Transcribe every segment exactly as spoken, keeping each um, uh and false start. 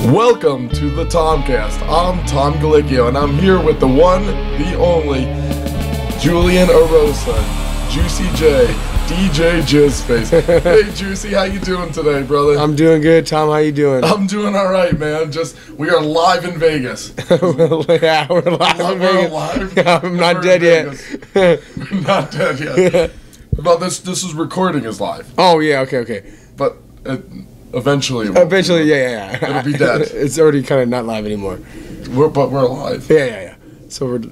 Welcome to the Tomcast. I'm Tom Gallicchio, and I'm here with the one, the only, Julian Erosa, Juicy J, D J Jizzface. Hey, Juicy, how you doing today, brother? I'm doing good, Tom. How you doing? I'm doing all right, man. Just we are live in Vegas. Yeah, we're live We're in Vegas. alive. Yeah, I'm not We're dead in yet. We're not dead yet. But this this is recording is live. Oh yeah, okay, okay. But it, eventually, it won't Eventually, be. yeah, yeah, yeah. It'll be dead. It's already kind of not live anymore. We're, but we're alive. Yeah, yeah, yeah. So we're.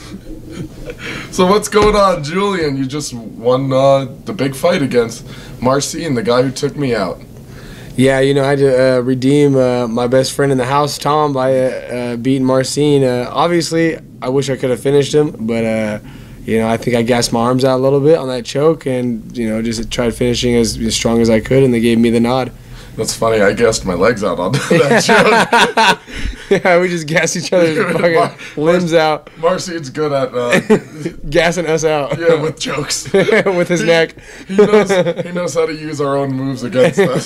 So what's going on, Julian? You just won uh, the big fight against Marcin, the guy who took me out. Yeah, you know, I had to uh, redeem uh, my best friend in the house, Tom, by uh, uh, beating Marcin. Uh, obviously, I wish I could have finished him, but uh, you know, I think I gassed my arms out a little bit on that choke, and you know, just tried finishing as, as strong as I could, and they gave me the nod. That's funny. I gassed my legs out on that choke. Yeah, we just gassed each other's fucking Mar- limbs out. Marcin's good at uh, Gassing us out. yeah, with jokes. With his he, neck. He knows he knows how to use our own moves against us.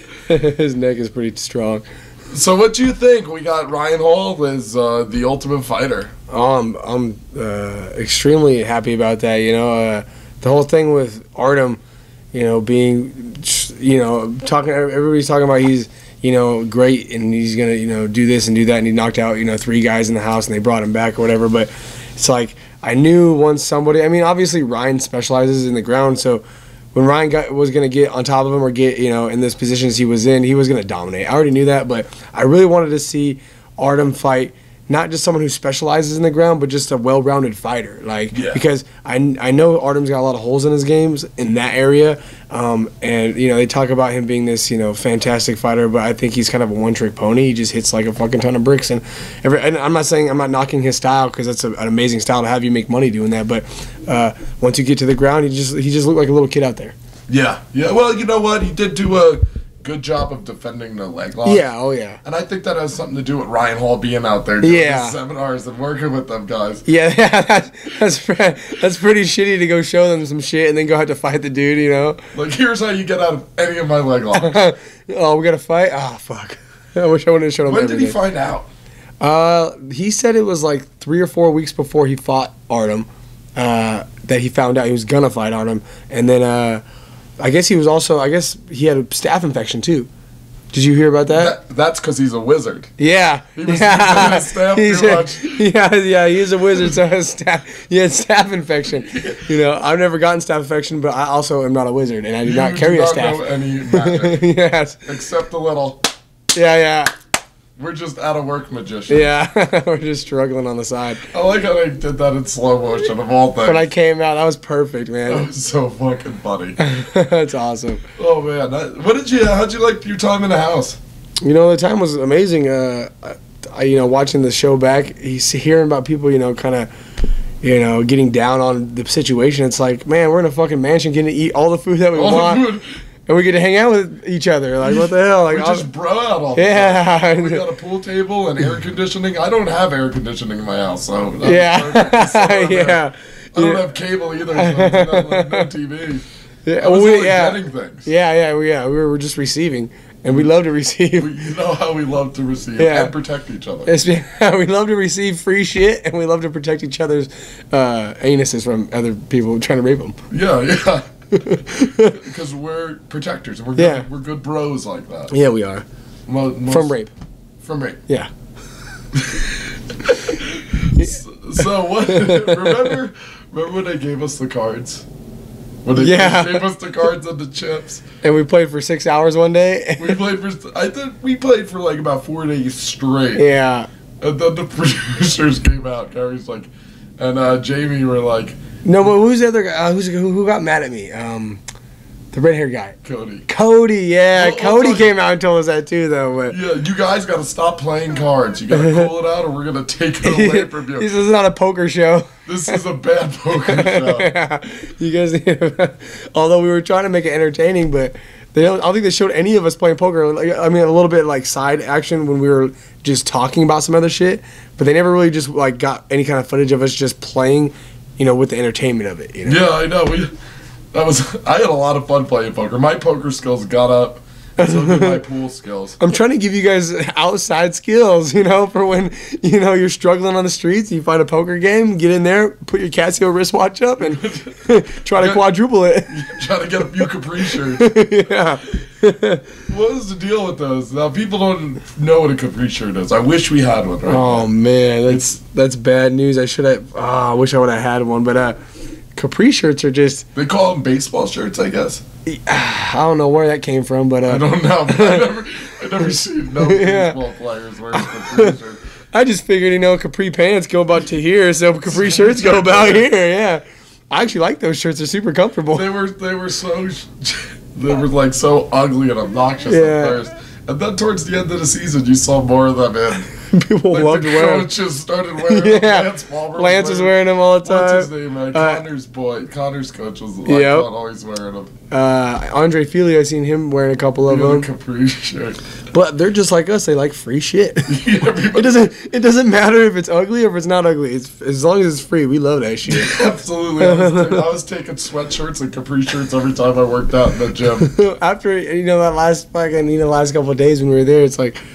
His neck is pretty strong. So what do you think? We got Ryan Hall as uh, the Ultimate Fighter. Oh, I'm I'm uh, extremely happy about that. You know, uh, the whole thing with Artem, you know, being, you know, talking. Everybody's talking about he's, you know, great and he's gonna, you know, do this and do that, and he knocked out, you know, three guys in the house and they brought him back or whatever. But it's like I knew once somebody. I mean, obviously Ryan specializes in the ground, so when Ryan got, was going to get on top of him or get, you know, in those positions he was in, he was going to dominate. I already knew that, but I really wanted to see Artem fight not just someone who specializes in the ground, but just a well-rounded fighter. Like, yeah. Because I, I know Artem's got a lot of holes in his games in that area, um, and, you know, they talk about him being this, you know, fantastic fighter, but I think he's kind of a one-trick pony. He just hits like a fucking ton of bricks. And, every, and I'm not saying I'm not knocking his style, because that's a, an amazing style to have you make money doing that, but uh, once you get to the ground, he just he just looked like a little kid out there. Yeah, yeah. Well, you know what? He did do a good job of defending the leg lock. Yeah, oh yeah. And I think that has something to do with Ryan Hall being out there doing Yeah. these seminars and working with them guys. Yeah, yeah, that's that's, pre- that's pretty shitty to go show them some shit and then go have to fight the dude, you know? Like, here's how you get out of any of my leg locks. Oh, we got to fight? Ah, oh, fuck. I wish I wouldn't have shown him When everything. did he find out? Uh, he said it was like three or four weeks before he fought Artem uh, that he found out he was going to fight Artem. And then uh, I guess he was also, I guess he had a staph infection too. Did you hear about that? that that's because he's a wizard. Yeah. He was yeah. using his staph He's too a- much. Yeah, yeah, he's a wizard, so his staph, he had staph infection. You know, I've never gotten staph infection, but I also am not a wizard, and I do You not carry do a not staff. know any magic. Yes. Except a little. Yeah, yeah. We're just out of work magicians. Yeah, we're just struggling on the side. I like how they did that in slow motion of all things. When I came out, that was perfect, That man. was so fucking funny. That's awesome. Oh man, that, what did you? How'd you like your time in the house? You know, the time was amazing. Uh, I, you know, watching the show back, he's hearing about people, you know, kind of, you know, getting down on the situation. It's like, man, we're in a fucking mansion, getting to eat all the food that we All the want, food. and we get to hang out with each other. Like, what the hell? Like, We I'll- just bro out all the yeah, time. We got a pool table and air conditioning. I don't have air conditioning in my house, so that's yeah, perfect. So, man, yeah. I don't Yeah. have cable either, so there's no, like, no T V. Yeah, I was we- only yeah. getting things. Yeah, yeah, we, yeah. We were, we're just receiving, and we love to receive. We, you know how we love to receive Yeah. and protect each other. It's, we love to receive free shit, and we love to protect each other's uh, anuses from other people trying to rape them. Yeah, yeah. Because we're protectors. We're good, Yeah. we're good bros like that. Yeah, we are. Mo- most- From rape. From rape. Yeah. So, so what? remember, remember when they gave us the cards? When they Yeah. gave us the cards and the chips. And we played for six hours one day. We played for. I think we played for like about four days straight. Yeah. And then the producers came out. Gary's like, and uh, Jamie were like, No, but who's the other guy? Uh, who's who, who got mad at me? Um, the red haired guy. Cody. Cody, yeah. Well, Cody also- came out and told us that too, though. But Yeah, you guys got to stop playing cards. You got to cool it out, or we're gonna take it away from he you. says it's not a poker show. This is a bad poker show. Yeah. You guys, although we were trying to make it entertaining, but they don't. I don't think they showed any of us playing poker. Like, I mean, a little bit like side action when we were just talking about some other shit, but they never really just like got any kind of footage of us just playing, you know, with the entertainment of it. You know? Yeah, I know. We that was. I had a lot of fun playing poker. My poker skills got up So do my pool skills. I'm trying to give you guys outside skills, you know, for when, you know, you're struggling on the streets, you find a poker game, get in there, put your Casio wristwatch up, and try to quadruple it. Try to get a few Capri shirts. Yeah. What is the deal with those? Now, people don't know what a Capri shirt is. I wish we had one right Oh, now. man, that's that's bad news. I should have, oh, I wish I would have had one, but uh, Capri shirts are just, They call them baseball shirts, I guess. I don't know where that came from, but uh, I don't know. I never, I never seen no Yeah. baseball players wearing Capri shirts. I just figured, you know, Capri pants go about to here, so Capri shirts go about here, yeah. I actually like those shirts. They're super comfortable. They were, they were so, they were like so ugly and obnoxious Yeah. at first. And then towards the end of the season, you saw more of them in. People Like loved the wearing them. coaches started wearing Yeah. them. Lance Palmer Lance was wearing them all the time. What's his name, man? Uh, Connor's boy. Connor's coach was like, Yep. always wearing them. Uh, Andre Feely, I've seen him wearing a couple of The them. Capri shirt. But they're just like us. They like free shit. Yeah, everybody- It doesn't. It doesn't matter if it's ugly or if it's not ugly. It's as long as it's free. We love that shit. Absolutely. I was, ta- I was taking sweatshirts and Capri shirts every time I worked out in the gym. After you know that last fucking you know last couple of days when we were there, it's like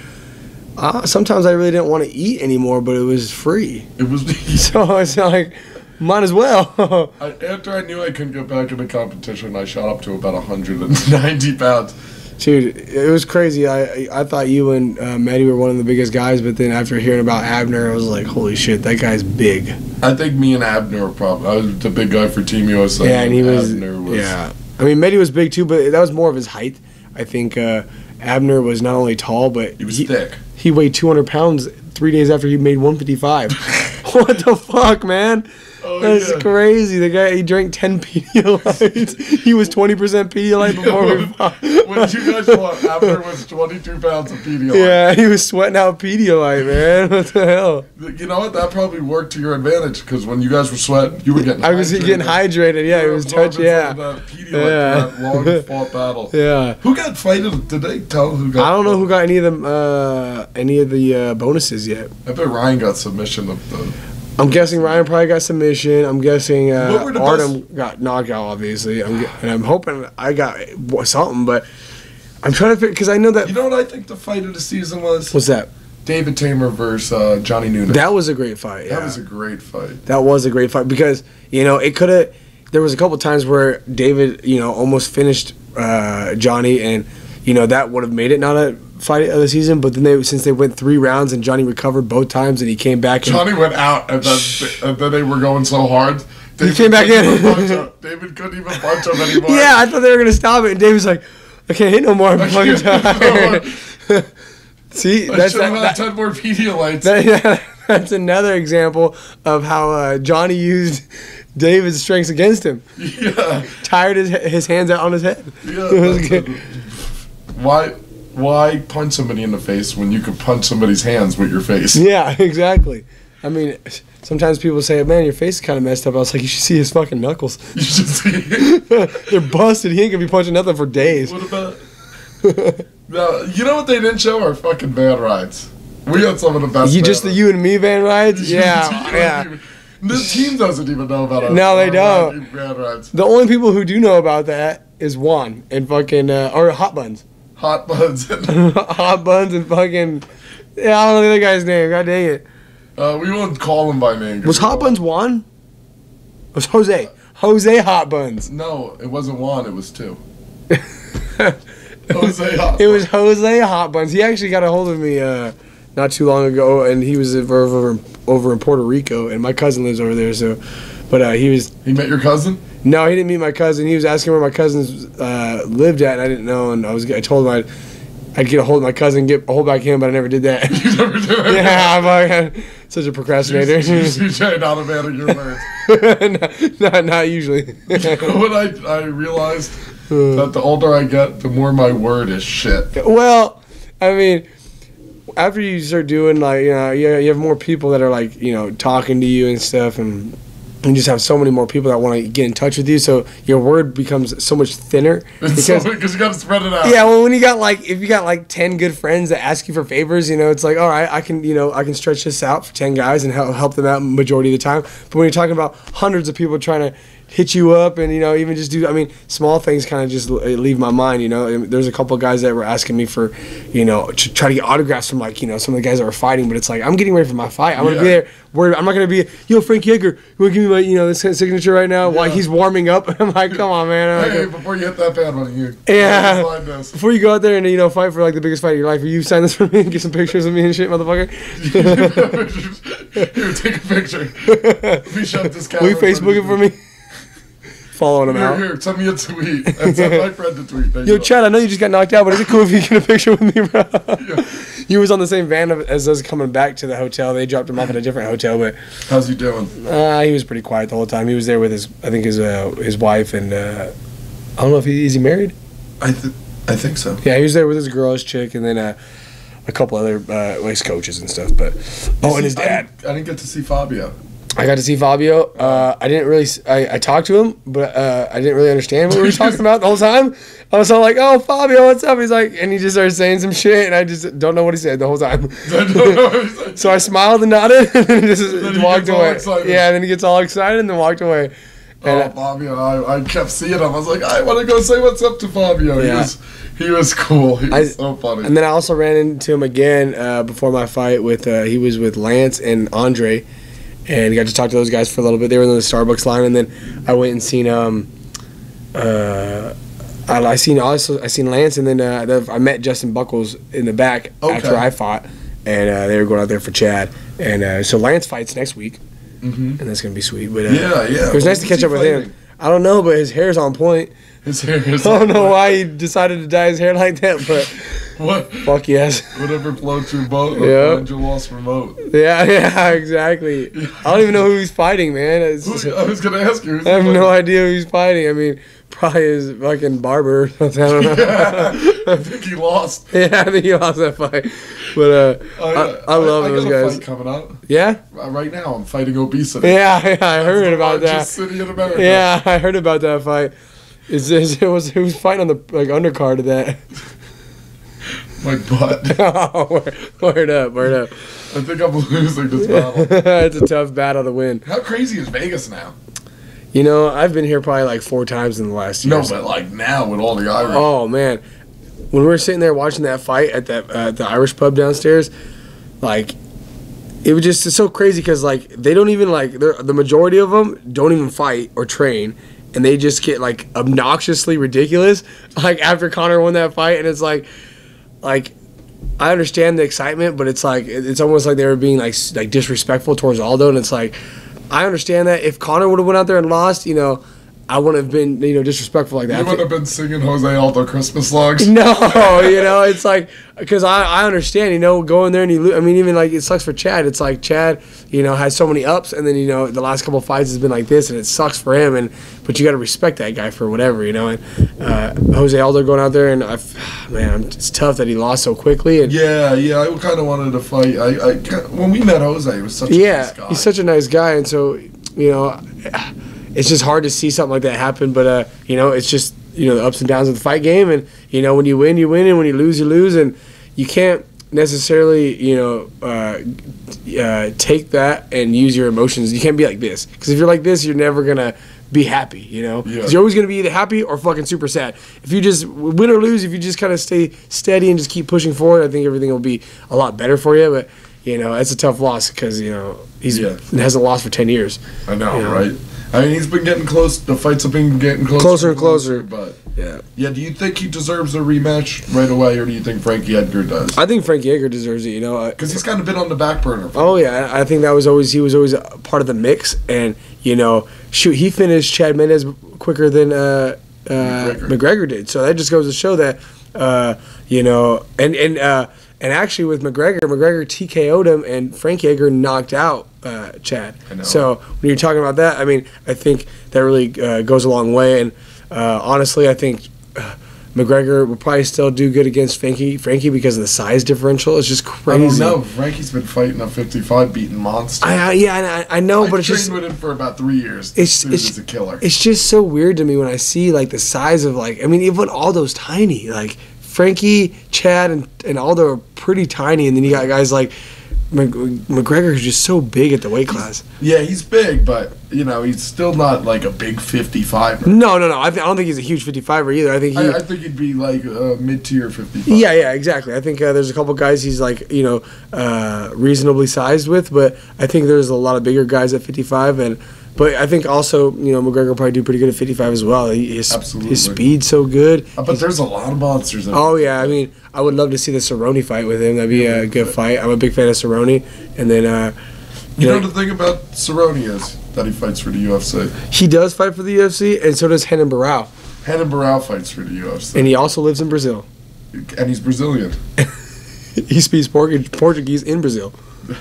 uh, sometimes I really didn't want to eat anymore, but it was free. It was. So it's like might as well. I, after I knew I couldn't get back into competition, I shot up to about one hundred ninety pounds. Dude, it was crazy. I I thought you and uh, Maddie were one of the biggest guys, but then after hearing about Abner, I was like, holy shit, that guy's big. I think me and Abner were probably. I was the big guy for Team U S A. Yeah, and he was, Abner was. yeah. I mean, Maddie was big too, but that was more of his height. I think uh, Abner was not only tall, but He was thick. He weighed two hundred pounds three days after he made one fifty-five. What the fuck, man? Oh, That's yeah. crazy. The guy, he drank ten Pedialytes. He was twenty percent Pedialyte before we fought. When you guys fought, Abner was twenty-two pounds of Pedialyte. Yeah, he was sweating out Pedialyte, man. What the hell? You know what? That probably worked to your advantage because when you guys were sweating, you were getting. I was hydrated. getting hydrated. Yeah, You it were was touch. absorbing Yeah. some of that Pedialyte Yeah. for that long fought battle. Yeah. Who got fighted? Did they tell who got? I don't know who got any of them, uh, any of the uh, bonuses yet. I bet Ryan got submission of the. I'm guessing Ryan probably got submission. I'm guessing uh, What were the Artem got knockout, obviously. I'm, ge- and I'm hoping I got something, but I'm trying to figure because I know that. You know what I think the fight of the season was? What's that? David Tamer versus uh, Johnny Nunes. That was a great fight. Yeah. That was a great fight. That was a great fight because you know it could have. There was a couple times where David, you know, almost finished uh, Johnny, and you know that would have made it not a fight of the season. But then they, since they went three rounds and Johnny recovered both times, and he came back. And, Johnny went out, and then, and then they were going so hard. David came back couldn't in. even punch him. David couldn't even punch him anymore. Yeah, I thought they were gonna stop it, and David's like, "I can't hit no more. I'm I fucking can't hit no tired." See, I that's should have that, had ten more Pedialytes. that, that's another example of how uh, Johnny used David's strengths against him. Yeah. Tired his his hands out on his head. Yeah. It was that's good. it. Why, why punch somebody in the face when you could punch somebody's hands with your face? Yeah, exactly. I mean, sometimes people say, "Man, your face is kind of messed up." I was like, "You should see his fucking knuckles. You should see. They're busted. He ain't gonna be punching nothing for days." What about? No, you know what they didn't show? Our fucking van rides. We had some of the best. You van just the rides. you and me van rides? Yeah, You yeah. don't even- The team doesn't even know about our No, they our don't. van rides. The only people who do know about that is Juan and fucking uh, or Hot Buns, Hot buns. Hot Buns and fucking yeah. I don't know the other guy's name. God dang it. uh, we won't call him by name. 'cause Was we Hot don't- Buns Juan? It was Jose. Jose Hot Buns. No, it wasn't one. It was two. Jose Hot. It was Jose Hot Buns. He actually got a hold of me uh, not too long ago, and he was over, over over in Puerto Rico, and my cousin lives over there. So, but uh, he was He met your cousin? no, he didn't meet my cousin. He was asking where my cousins uh, lived at, and I didn't know. And I was I told him I'd, I'd get a hold of my cousin, get a hold back him, but I never did that. You never did it? Yeah, I'm uh, such a procrastinator. C J, not a man of your words. not, not, not usually. When I, I realized that the older I get, the more my word is shit. Well, I mean, after you start doing like you know, you you have more people that are like you know talking to you and stuff, and you just have so many more people that want to get in touch with you. So your word becomes so much thinner Because because. you got to spread it out. Yeah, well, when you got like, if you got like ten good friends that ask you for favors, you know, it's like, all right, I can, you know, I can stretch this out for ten guys and help help them out majority of the time. But when you're talking about hundreds of people trying to hit you up and, you know, even just do, I mean, small things kind of just leave my mind, you know. And there's a couple of guys that were asking me for, you know, to try to get autographs from, like, you know, some of the guys that were fighting, but it's like, I'm getting ready for my fight. I'm yeah. going to be there. Where I'm not going to be, yo, Frank Yeager, you want to give me my, you know, this signature right now? Yeah. While he's warming up. I'm like, come on, man. Hey, like, before you hit that bad one, you yeah. Before you go out there and, you know, fight for, like, the biggest fight of your life, will you sign this for me and get some pictures of me and shit, motherfucker? Here, take a picture. We shut this camera. Will you Facebook it for me? Following him here, out. Here, send me a tweet. And send my friend a tweet. There Yo, Chad, I know you just got knocked out, but is it cool if you get a picture with me, bro? Yeah. He was on the same van as us coming back to the hotel. They dropped him off at a different hotel, but how's he doing? Uh, he was pretty quiet the whole time. He was there with his, I think his uh, his wife, and uh, I don't know if he is he married. I th- I think so. Yeah, he was there with his girl, his chick, and then uh, a couple other uh, race coaches and stuff. But oh, and his dad. I didn't, I didn't get to see Fabio. I got to see Fabio. Uh, I didn't really. I, I talked to him, but uh, I didn't really understand what we were talking about the whole time. I was all like, "Oh, Fabio, what's up?" He's like, and he just started saying some shit, and I just don't know what he said the whole time. I don't know what he said. So I smiled and nodded, and then just and then walked away. Yeah, and then he gets all excited and then walked away. And oh, Fabio! I, I kept seeing him. I was like, I want to go say what's up to Fabio. Yeah. He was he was cool. He was I, so funny. And then I also ran into him again uh, before my fight with. Uh, he was with Lance and Andre. And got to talk to those guys for a little bit. They were in the Starbucks line, and then I went and seen um, uh, I, I seen also I seen Lance, and then uh, I met Justin Buckles in the back okay. after I fought, and uh, they were going out there for Chad, and uh, so Lance fights next week, mm-hmm. and that's gonna be sweet. But uh, yeah, yeah, it was nice to catch up with him. I don't know, but his hair's on point. His hair is. I don't know point. why he decided to dye his hair like that, but. What? Fuck yes. Whatever floats your boat, yeah. find your lost remote. Yeah, yeah, exactly. I don't even know who he's fighting, man. It's, who, I was gonna ask you. I have no idea who he's fighting. I mean, probably his fucking barber. I don't know. Yeah, I think he lost. Yeah, I think he lost that fight. But uh, I, I, I love I, I those got a guys. Fight coming up. Yeah. Right now, I'm fighting obesity. Yeah, yeah, I heard That's about that. City in America. Yeah, I heard about that fight. Is this? It was who was fighting on the like undercard of that? My butt. Oh, word, word up, word up. I think I'm losing this battle. It's a tough battle to win. How crazy is Vegas now? You know, I've been here probably like four times in the last year. No, but like now with all the Irish. Oh, man. When we were sitting there watching that fight at that uh, the Irish pub downstairs, like, it was just it's so crazy because, like, they don't even, like, the majority of them don't even fight or train. And they just get, like, obnoxiously ridiculous, like, after Conor won that fight. And it's like... Like, I understand the excitement, but it's like it's almost like they were being like like disrespectful towards Aldo, and it's like I understand that if Conor would have went out there and lost, you know, I wouldn't have been you know disrespectful like that. You wouldn't have been singing Jose Aldo Christmas songs. No, you know, it's like because I, I understand, you know, going there and you lose. I mean, even like it sucks for Chad. It's like Chad, you know, has so many ups, and then you know the last couple of fights has been like this, and it sucks for him. And but you got to respect that guy for whatever, you know. And uh, Jose Aldo going out there, and I, man, it's tough that he lost so quickly. And yeah, yeah, I kind of wanted to fight. I, I when we met Jose, he was such a yeah, nice guy. He's such a nice guy, and so you know. It's just hard to see something like that happen, but uh, you know, it's just you know the ups and downs of the fight game, and you know when you win, you win, and when you lose, you lose, and you can't necessarily you know uh, uh, take that and use your emotions. You can't be like this because if you're like this, you're never gonna be happy, you know. Yeah. You're always gonna be either happy or fucking super sad. If you just win or lose, if you just kind of stay steady and just keep pushing forward, I think everything will be a lot better for you. But you know, it's a tough loss because you know he's yeah. hasn't lost for ten years. I know, you know? right? I mean, he's been getting close. The fights have been getting closer, closer and closer. But yeah, yeah. Do you think he deserves a rematch right away, or do you think Frankie Edgar does? I think Frankie Edgar deserves it. You know, because he's kind of been on the back burner. For oh yeah, I think that was always he was always a part of the mix, and you know, shoot, he finished Chad Mendes quicker than uh, uh, McGregor. McGregor did. So that just goes to show that uh, you know, and and. Uh, And actually, with McGregor, McGregor T K O'd him, and Frank Yeager knocked out uh, Chad. I know. So when you're talking about that, I mean, I think that really uh, goes a long way. And uh, honestly, I think uh, McGregor will probably still do good against Frankie, Frankie because of the size differential. It's just crazy. I don't know. Frankie's been fighting a fifty-five, beating monster. I, yeah, I, I know, I but it's trained just with him for about three years. It's Dude it's is a killer. It's just so weird to me when I see like the size of like I mean, even Aldo's tiny, like. Frankie, Chad, and, and Aldo are pretty tiny, and then you got guys like Mc, McGregor is just so big at the weight class. Yeah, he's big, but you know he's still not like a big fifty-five. No, no, no. I, th- I don't think he's a huge fifty-five-er either. I think he, I, I think he'd be like a mid-tier fifty-five. Yeah, yeah, exactly. I think uh, there's a couple guys he's like you know uh, reasonably sized with, but I think there's a lot of bigger guys at fifty-five, and but I think also you know McGregor will probably do pretty good at fifty-five as well. He, his Absolutely. his speed's so good. Uh, but there's a lot of monsters. At Oh yeah, I mean I would love to see the Cerrone fight with him. That'd be a good fight. I'm a big fan of Cerrone, and then. Uh, You You know know, the thing about Cerrone is that he fights for the U F C. he does fight for the U F C, and so does Renan Barão. Renan Barão fights for the U F C. And he also lives in Brazil. And he's Brazilian. He speaks Portu- Portuguese in Brazil.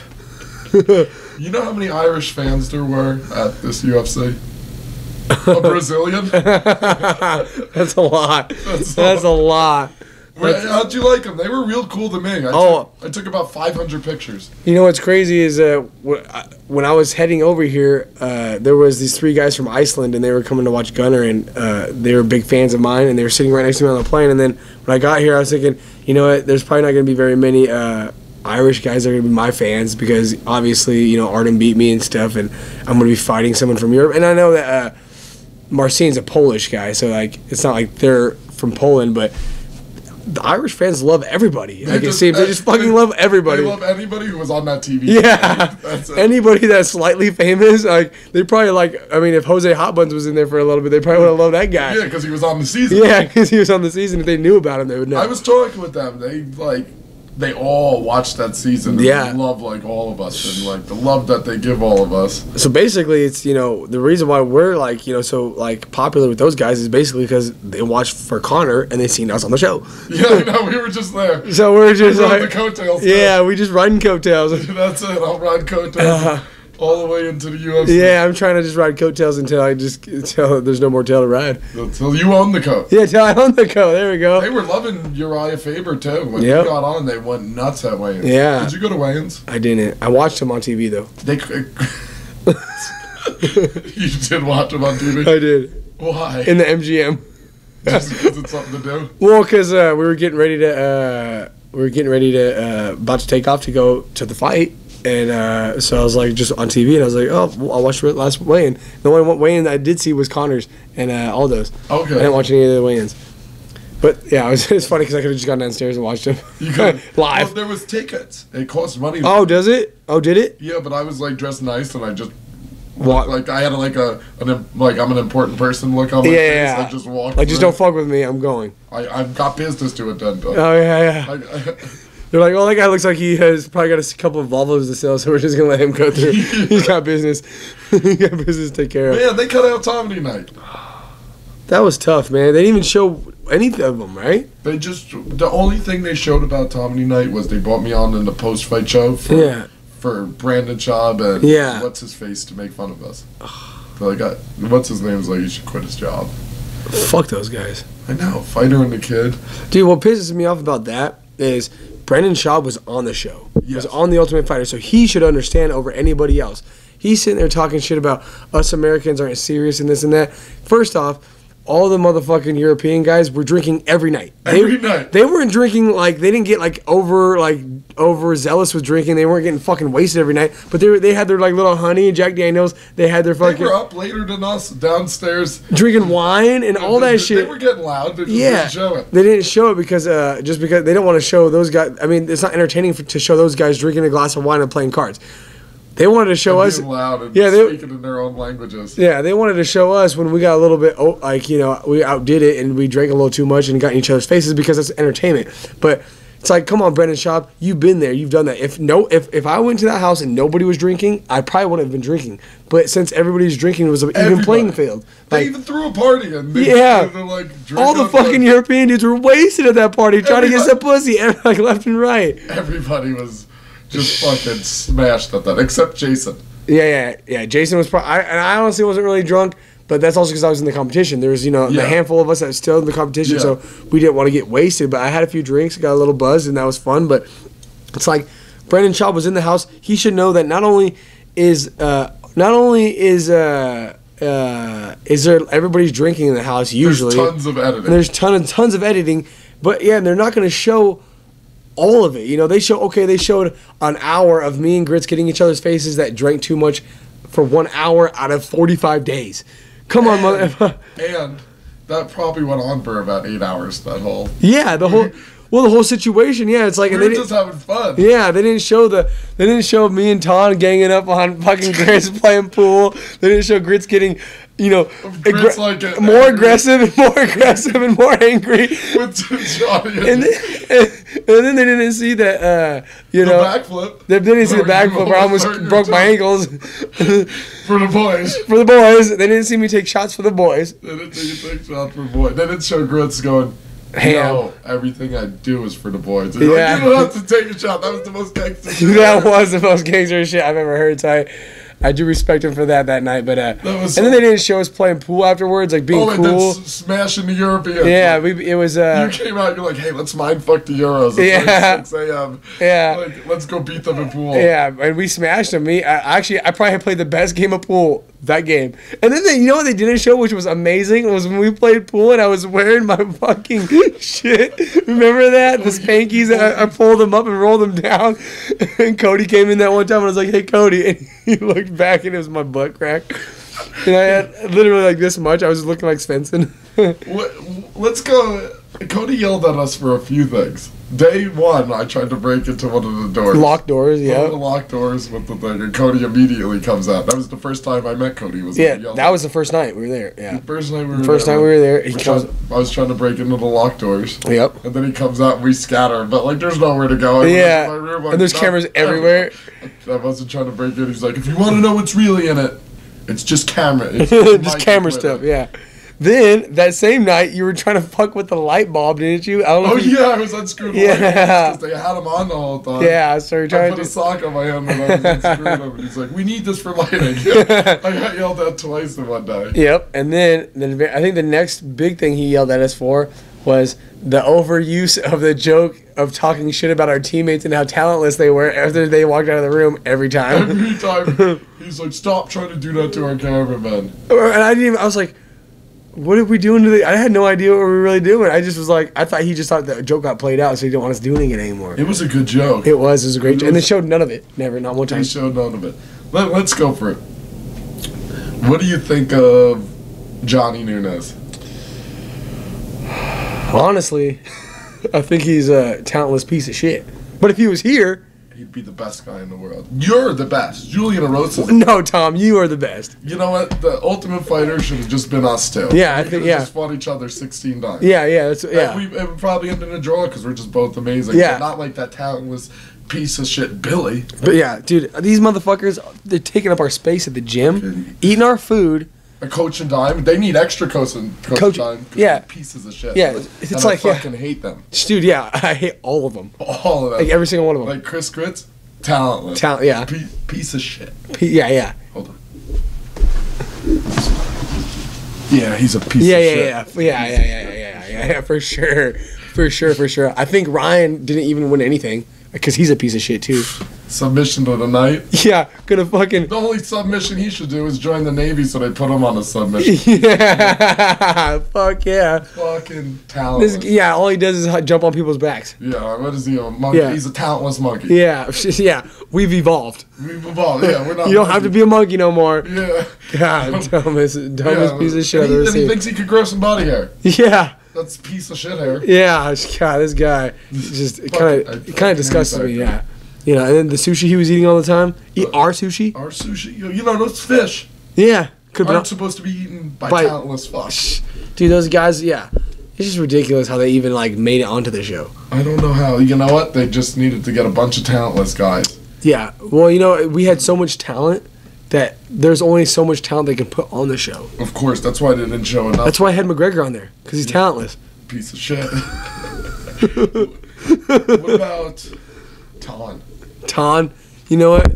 You know how many Irish fans there were at this U F C? A Brazilian? That's a lot. That's That's, a a lot. Where- That's- How'd you like them? They were real cool to me. I, Oh. took, I took about five hundred pictures. You know what's crazy is uh, wh- I- when I was heading over here, uh, there was these three guys from Iceland, and they were coming to watch Gunner, and uh, they were big fans of mine, and they were sitting right next to me on the plane. And then when I got here, I was thinking, you know what? There's probably not going to be very many uh, Irish guys that are going to be my fans because obviously, you know, Artem beat me and stuff, and I'm going to be fighting someone from Europe. And I know that uh, Marcin's a Polish guy, so like it's not like they're from Poland, but the Irish fans love everybody. They I can just- see they just fucking they- love everybody. They love anybody who was on that T V. Yeah, That's it. anybody that's slightly famous, like they probably like. I mean, if Jose Hot Buns was in there for a little bit, they probably would have loved that guy. Yeah, because he was on the season. Yeah, because he was on the season. If they knew about him, they would know. I was talking with them. They like, they all watched that season. And Yeah. they love like all of us and like the love that they give all of us. So basically, it's you know the reason why we're like you know so like popular with those guys is basically because they watched for Connor and they seen us on the show. Yeah, no, we were just there. So we're just We rode like the coattails. yeah, we just riding coattails. That's it. I'll ride coattails Uh, all the way into the U F C. Yeah, I'm trying to just ride coattails until I just until there's no more tail to ride. Until you own the coat. Yeah, till I own the coat. There we go. They were loving Uriah Faber too. When Yep. he got on, they went nuts at weigh-ins. Yeah. Did you go to weigh-ins? I didn't. I watched him on T V though. They. You did watch him on T V. I did Why? in the M G M. Just because it's something to do. Well, because uh, we were getting ready to, uh, we were getting ready to, uh, about to take off to go to the fight, and uh, so I was like, just on T V, and I was like, oh, well, I'll watch the last weigh-in. The only one weigh-in I did see was Connor's and uh, Aldo's. Okay. I didn't watch any of the weigh-ins. But yeah, it was, it's funny because I could have just gone downstairs and watched him You could live. Well, there was tickets. It cost money. Oh, does it? Oh, did it? Yeah, but I was like dressed nice, and I just What? like I had like a an im- like I'm an important person look on my Yeah, face. yeah, yeah. I just walked. Like, just through. don't fuck with me. I'm going. I I've got business to attend to. Oh yeah, yeah. I, I, They're like, oh, that guy looks like he has probably got a s- couple of Volvos to sell, so we're just gonna let him go through. He's got business. He got business to take care of. man, they cut out Comedy Night. That was tough, man. They didn't even show any of them, right? They just the only thing they showed about Comedy Night was they brought me on in the post fight show for Yeah. for Brandon Schaub and Yeah. what's his face to make fun of us. They're like, I, what's his name's like he should quit his job. Fuck those guys. I know, Fighter and the Kid. Dude, what pisses me off about that is Brendan Schaub was on the show. He was Yes. on The Ultimate Fighter, so he should understand over anybody else. He's sitting there talking shit about us Americans aren't serious and this and that. First off, all the motherfucking European guys were drinking every night. They, Every night. They weren't drinking like they didn't get like over like over zealous with drinking. They weren't getting fucking wasted every night. But they were, they had their like little honey Jack Daniels. They had their They fucking were up later than us downstairs. drinking wine and all They- that they, shit. They were getting loud. They just Yeah, didn't show it. they didn't show it because uh, just because they don't want to show those guys. I mean, it's not entertaining for, to show those guys drinking a glass of wine and playing cards. They wanted to show And us. being loud and Yeah, they- speaking in their own languages. Yeah, they wanted to show us when we got a little bit oh, like you know we outdid it and we drank a little too much and got in each other's faces because that's entertainment. But it's like, come on, Brendan Schaub, you've been there, you've done that. If no, if, if I went to that house and nobody was drinking, I probably wouldn't have been drinking. But since everybody's drinking, it was an even Everybody. playing field. They Like even threw a party and they, Yeah. they're like drink all the up fucking the- European dudes were wasted at that party trying to get some Everybody. pussy, like left and right. Everybody was just fucking smashed at that, except Jason. Yeah, yeah, yeah. Jason was, pro- I, and I honestly wasn't really drunk, but that's also because I was in the competition. There was, you know, Yeah. the handful of us that was still in the competition, Yeah. so we didn't want to get wasted. But I had a few drinks, got a little buzzed, and that was fun. But it's like Brendan Schaub was in the house. He should know that not only is, uh, not only is, uh, uh, is there everybody's drinking in the house usually. There's tons of editing. And there's ton of, tons of editing, but yeah, they're not going to show all of it. You know, they show okay, they showed an hour of me and Grits getting each other's faces that drank too much for one hour out of forty-five days. Come on, mother. And that probably went on for about eight hours. That whole yeah, the whole well, the whole situation. Yeah, it's like we and were they just having fun. Yeah, they didn't show the they didn't show me and Ton ganging up on fucking Grits playing pool. They didn't show Grits getting, you know, Grits aggra- like it, more angry. aggressive and more aggressive and more angry. With Johnny and, and, then, and, and then they didn't see that, uh, you the know, backflip. They didn't see the backflip where I almost broke my ankles. For the boys. For the boys. They didn't see me take shots for the boys. They didn't take a big shot for boys. They didn't show Grits going, Ham. no, everything I do is for the boys. Yeah. Like, you don't have to take a shot. That was the most gangster shit. That was the most gangster shit I've ever heard. So I, I do respect him for that that night. But uh, That was and then they didn't show us playing pool afterwards, like being Oh, and cool. then s- smashing the Europeans. Yeah, Like, we it was. Uh, you came out, you're like, hey, let's mind fuck the Euros. It's Yeah. like six a.m. Yeah. Like, let's go beat them in pool. Yeah, and we smashed them. Me, I, actually, I probably played the best game of pool that game. And then they, you know what they didn't show, which was amazing, was when we played pool and I was wearing my fucking shit. Remember that the spankies? I, I pulled them up and rolled them down. And Cody came in that one time and I was like, "Hey, Cody," and he looked back and it was my butt crack. And I had literally like this much. I was just looking like Svensson. Let- Let's go. Cody yelled at us for a few things. Day one, I tried to break into one of the doors. Locked doors, One of the yeah. locked doors with the thing, and Cody immediately comes out. That was the first time I met Cody. Was Yeah, when he yelled that at was the first night we were there. Yeah. The first night we were First there, time we were there, he we're comes. trying- I was trying to break into the locked doors. Yep. And then he comes out and we scatter. But, like, there's nowhere to go. I went Yeah. into my room, like, And there's not cameras ever. everywhere. I wasn't trying to break in. He's like, if you want to know what's really in it, it's just camera. It's Just mic camera equipment." stuff, yeah. Then that same night, you were trying to fuck with the light bulb, didn't you? I don't know Oh, if you, yeah, I was unscrewing the Yeah. light because they had them on the whole time. yeah. So you're I trying put a to. sock on my hand and I was unscrewing them. And he's like, we need this for lighting. I got yelled at twice in one day. Yep. And then, then I think the next big thing he yelled at us for was the overuse of the joke of talking shit about our teammates and how talentless they were after they walked out of the room every time. Every time, he's like, stop trying to do that to our cameraman. And I didn't even. I was like, "What are we doing to the?" I had no idea what we were really doing. I just was like, I thought he just thought the joke got played out, so he didn't want us doing it anymore. It was a good joke. It was. It was a great It joke, and they was- showed none of it. Never, not one time. He showed none of it. Let, let's go for it. What do you think of Johnny Nunes? Honestly, I think he's a talentless piece of shit. But if he was here, He'd be the best guy in the world. You're the best. Julian Erosa. no, Tom, you are the best. You know what? The Ultimate Fighter should have just been us two. Yeah, I we think- could've yeah. just fought each other sixteen times. Yeah, yeah, that's And yeah. we, it would probably end in a draw because we're just both amazing. Yeah. But not like that talentless piece of shit Billy. But yeah, dude, these motherfuckers, they're taking up our space at the gym, eating our food. A coach and dime. They need extra coach and coach, Coach- dime. 'cause yeah. they're pieces of shit. Yeah, And it's I like, yeah. fucking hate them. Dude, yeah, I hate all of them. All of them. Like every single one of them. Like Chris Grits, talentless. Talent, yeah. P- piece of shit. P- yeah, yeah. Hold on. Yeah, he's a piece Yeah, of yeah, shit. yeah, yeah, yeah, yeah, yeah, yeah, yeah, yeah, for sure, for sure, for sure. I think Ryan didn't even win anything because he's a piece of shit too. Submission of the night. Yeah, gonna fucking The only submission he should do is join the Navy so they put him on a submission. yeah, fuck yeah. Fucking talentless. This, yeah, all he does is h- jump on people's backs. Yeah, what is he, a monkey? Yeah. He's a talentless monkey. Yeah, yeah, we've evolved. We've evolved. Yeah, we're not You don't have to be a monkey no more. Yeah. God, dumbest, dumbest Yeah, piece of shit and I've he, ever and he seen. thinks he could grow some body hair. Yeah, That's a piece of shit hair. yeah, God, this guy just Fuck, kind I of, fucking kind of hate disgusts that me. guy. Yeah, you know, and then the sushi he was eating all the time. Eat our sushi. Our sushi, you you know, those fish Yeah, could be. aren't supposed to be eaten by, By- talentless fucks. Dude, those guys, yeah. It's just ridiculous how they even, like, made it onto the show. I don't know how. You know what? They just needed to get a bunch of talentless guys. Yeah. Well, you know, we had so much talent that there's only so much talent they can put on the show. Of course, that's why they didn't show enough. That's why I had McGregor on there, because he's talentless. Piece of shit. What about Ton? Ton, you know what?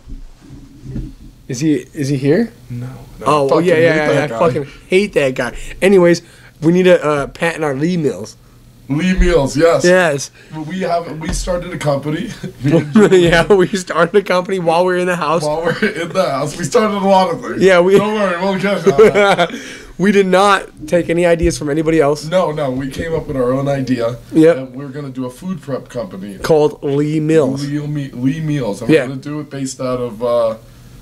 Is he is he here? No. no Oh, well, fucking yeah, hate yeah, yeah. that I guy. fucking hate that guy. Anyways, we need to uh, patent our Lee meals. Lee Meals, yes. Yes. We have we started a company. Me and Julie, Yeah, we started a company while we were in the house. While we're in the house, we started a lot of things. Yeah, we- Don't worry, we'll get to that. We did not take any ideas from anybody else. No, no, we came up with our own idea. Yep. And we're gonna do a food prep company Called Lee Mills. Lee, Me- Lee Meals. And Yeah. we're gonna do it based out of uh,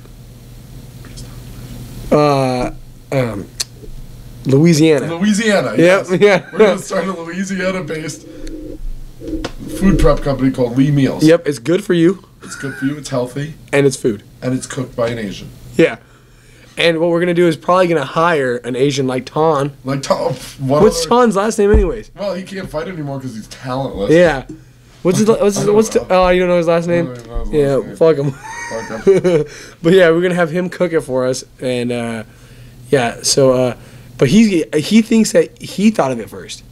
Uh, um, Louisiana. Louisiana. Yep, Yes. yeah. We're gonna start a Louisiana-based food prep company called Lee Meals. Yep, it's good for you, It's good for you. It's healthy, and it's food. and it's cooked by an Asian. Yeah. And what we're gonna do is probably gonna hire an Asian like Ton. Like Tom. What What's other- Ton's last name, anyways? Well, he can't fight anymore because he's talentless. Yeah. What's his? What's I his? don't What's? know. The, oh, you don't know his last I name? don't even know his Yeah. last name. Fuck him. Fuck him. But yeah, we're gonna have him cook it for us, and uh, yeah. So, uh, but he he thinks that he thought of it first.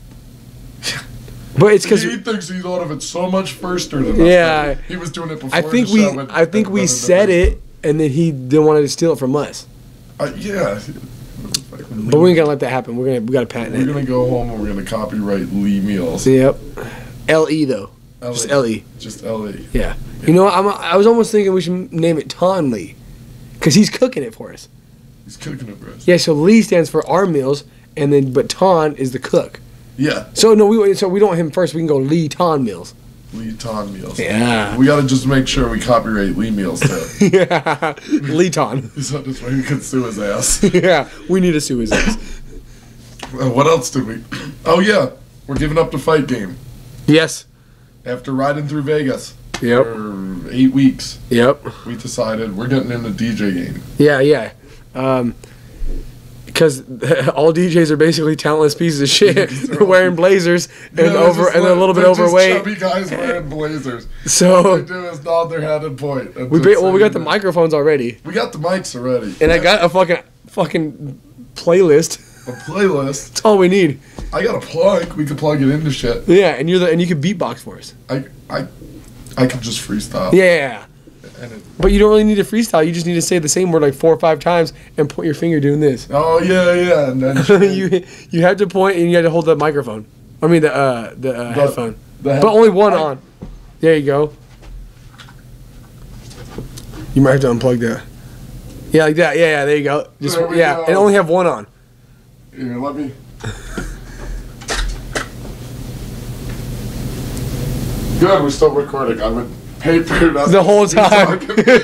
But it's because he thinks he thought of it so much firster than us. Yeah. He was doing it before. I think the we show went- I think went we into said business. it, and then he didn't want to steal it from us. Uh, yeah. But we ain't gonna let that happen. We're gonna we gotta patent We're it. gonna go home and we're gonna copyright Lee Meals. Yep. L E though. L E. Just L E. Just L E. Yeah. You know what? I'm, I was almost thinking we should name it Ton Lee, because he's cooking it for us. He's cooking it for us. Yeah. So Lee stands for our meals, and then but Ton is the cook. Yeah. So no, we so we don't want him first. We can go Lee Ton Meals. Lee Ton Meals. Yeah. We gotta just make sure we copyright Lee Meals too. Yeah. Lee Ton. So this way we can sue his ass. Yeah. We need to sue his ass. Uh, what else did we? Oh yeah, we're giving up the fight game Yes. after riding through Vegas Yep. for eight weeks. Yep. We decided we're getting in the D J game. Yeah. Yeah. Um. Because all D Js are basically talentless pieces of shit, They're all- wearing blazers and Yeah, they're over just and they're a like- little bit they're just overweight. Chubby guys wearing blazers. All So they do is nod their head and point. and we just ba- well, we say got the that- microphones already, We got the mics already. and I got a fucking fucking playlist. a playlist. That's all we need. I got a plug. We could plug it into shit. Yeah, and you're the and you can beatbox for us. I I I could just freestyle. Yeah, yeah, yeah. And it, But you don't really need to freestyle. You just need to say the same word like four or five times and point your finger doing this. oh yeah, yeah. And then you you have to point and you have to hold the microphone. I mean the uh, the uh, The- headphone. the head- But only one I- on. There you go. You might have to unplug that. Yeah, like that. Yeah, yeah. There you go. Just There we yeah, go. and only have one on. Here, let me. Good, we're still recording. I would paper that The whole time.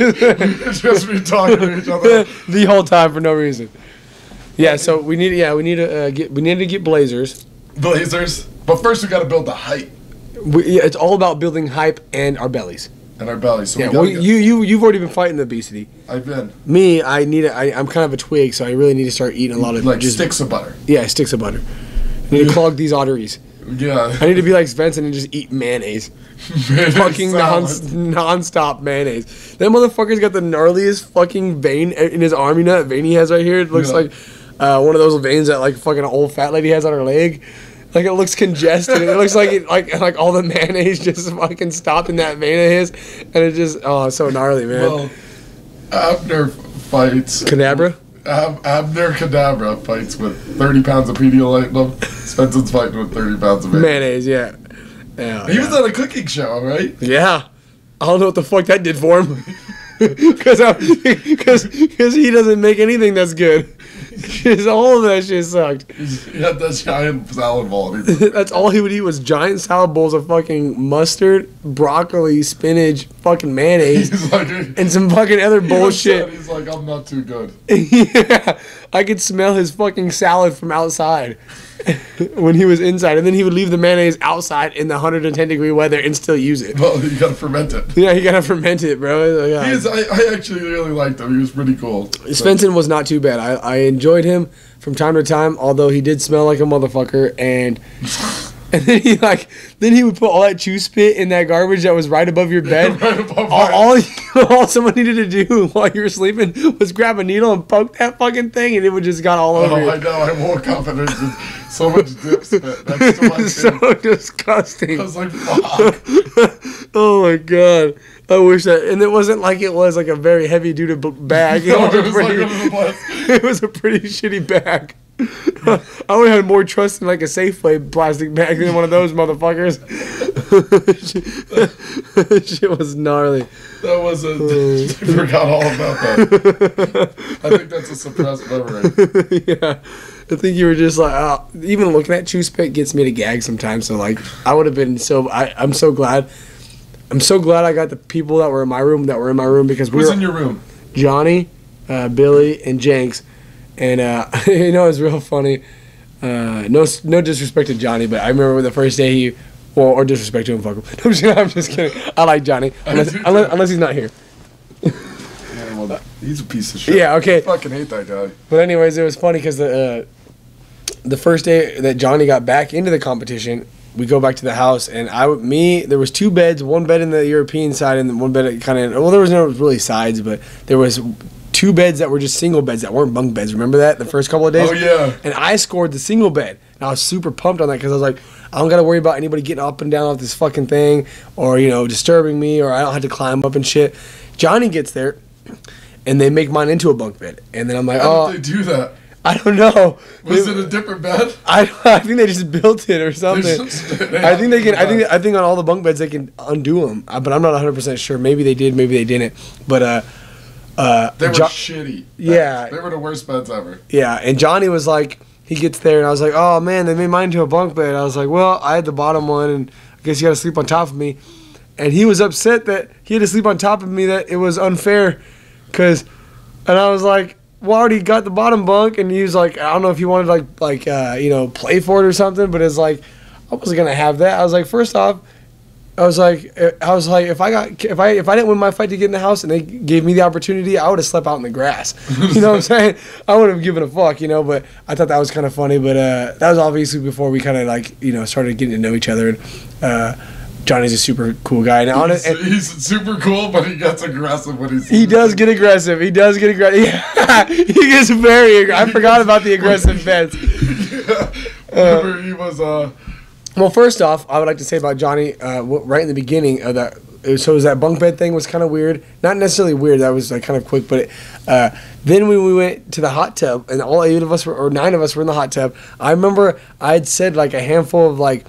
just be talking to each other. The whole time for no reason. Yeah, so we need yeah we need to uh, get we need to get blazers. Blazers. But first we gotta build the height We, yeah, it's all about building hype and our bellies. in our belly. So Yeah, we gotta well, get, you you you've already been fighting the obesity. I've been Me, I need a, I, I'm kind of a twig, so I really need to start eating a lot of like just sticks of butter. yeah sticks of butter. I need to clog these arteries. Yeah. I need to be like Svensson and just eat mayonnaise. Fucking non Salad. non-stop mayonnaise. That motherfucker's got the gnarliest fucking vein in his arm. You know that vein he has right here? It looks Yeah. like uh, one of those veins that like fucking old fat lady has on her leg. Like it looks congested. It looks like it, like like all the mayonnaise just fucking stopped in that vein of his, and it just oh it's so gnarly, man. Well, Abner fights. Cadabra. Ab- Abner Cadabra fights with thirty pounds of Pedialyte in him. Spencer's fighting with thirty pounds of mayonnaise. Mayonnaise, yeah. Yeah, He yeah. was on a cooking show, right? Yeah. I don't know what the fuck that did for him. Because because he doesn't make anything that's good. 'Cause all of that shit sucked. He had that giant salad bowl. And he, That's all he would eat was giant salad bowls of fucking mustard, broccoli, spinach, fucking mayonnaise, he's like, and some fucking other he was bullshit. sad. He's like, I'm not too good. Yeah, I could smell his fucking salad from outside when he was inside, and then he would leave the mayonnaise outside in the one hundred ten degree weather and still use it. Well, you gotta ferment it. Yeah, you gotta ferment it, bro. Yeah. He is, I, I actually really liked him. He was pretty cool. Svensson was not too bad. I, I enjoyed him from time to time, although he did smell like a motherfucker. And and then he like then he would put all that chew spit in that garbage that was right above your bed. Right above all, my- all, all someone needed to do while you were sleeping was grab a needle and poke that fucking thing, and it would just got all over Oh, you. I know. I woke up and there's just so much dip spit next to my It's so chin. disgusting. I was like, fuck. Oh my god. I wish that, and it wasn't like it was like a very heavy duty b- bag. It No, was, it a was like pretty, one of the best. it was a pretty shitty bag. I would have had more trust in like a Safeway plastic bag than one of those motherfuckers. Shit was gnarly. That was a. I forgot all about that. I think that's a suppressed memory. Yeah. I think you were just like, oh, even looking at Chew Spit gets me to gag sometimes. So, like, I would have been so. I, I'm so glad. I'm so glad I got the people that were in my room that were in my room because we Who's were. in your room? Johnny, uh, Billy, and Jenks. And, uh, you know, it was real funny. Uh, no no disrespect to Johnny, but I remember the first day he. Well, or disrespect to him, fuck him. I'm just, I'm just kidding. I like Johnny. Unless, unless, unless he's not here. Yeah, well, he's a piece of shit. Yeah, okay. I fucking hate that guy. But anyways, it was funny because the uh, the first day that Johnny got back into the competition, we go back to the house, and I, me, there was two beds, one bed in the European side, and then one bed kind of. Well, there was no really sides, but there was two beds that were just single beds that weren't bunk beds. Remember that the first couple of days? Oh yeah. And I scored the single bed, and I was super pumped on that because I was like, I don't got to worry about anybody getting up and down off this fucking thing, or you know, disturbing me, or I don't have to climb up and shit. Johnny gets there, and they make mine into a bunk bed, and then I'm like, How oh, did they do that? I don't know. Was They- it a different bed? I I think they just built it or something. just- they I think they can. I have- think I think on all the bunk beds they can undo them, uh, but I'm not one hundred percent sure. Maybe they did, maybe they didn't. But uh, uh, They were Jo- shitty. Yeah. They were the worst beds ever. yeah, and Johnny was like, he gets there, and I was like, oh man, they made mine into a bunk bed. I was like, well, I had the bottom one, and I guess you got to sleep on top of me. And he was upset that he had to sleep on top of me. That it was unfair, cause, and I was like, well, I already got the bottom bunk, and he was like, I don't know if you wanted like like uh, you know, play for it or something, but it's like, I wasn't gonna have that. I was like, first off, I was like, I was like, if I got if I if I didn't win my fight to get in the house and they gave me the opportunity, I would have slept out in the grass. You know what I'm saying? I would have given a fuck, you know. But I thought that was kind of funny. But uh, that was obviously before we kind of like you know started getting to know each other. And uh, Johnny's a super cool guy. Now, He's, and he's super cool, but he gets aggressive when he's. he does get aggressive. He does get aggressive. Yeah, he gets very aggressive. I forgot about the aggressive bets. Yeah. Remember, he was. Uh, Well, first off, I would like to say about Johnny, uh, w- right in the beginning of that, it was- so it was that bunk bed thing was kind of weird. Not necessarily weird, that was like kind of quick, but it, uh, then when we went to the hot tub, and all eight of us were, or nine of us were in the hot tub, I remember I had said like a handful of like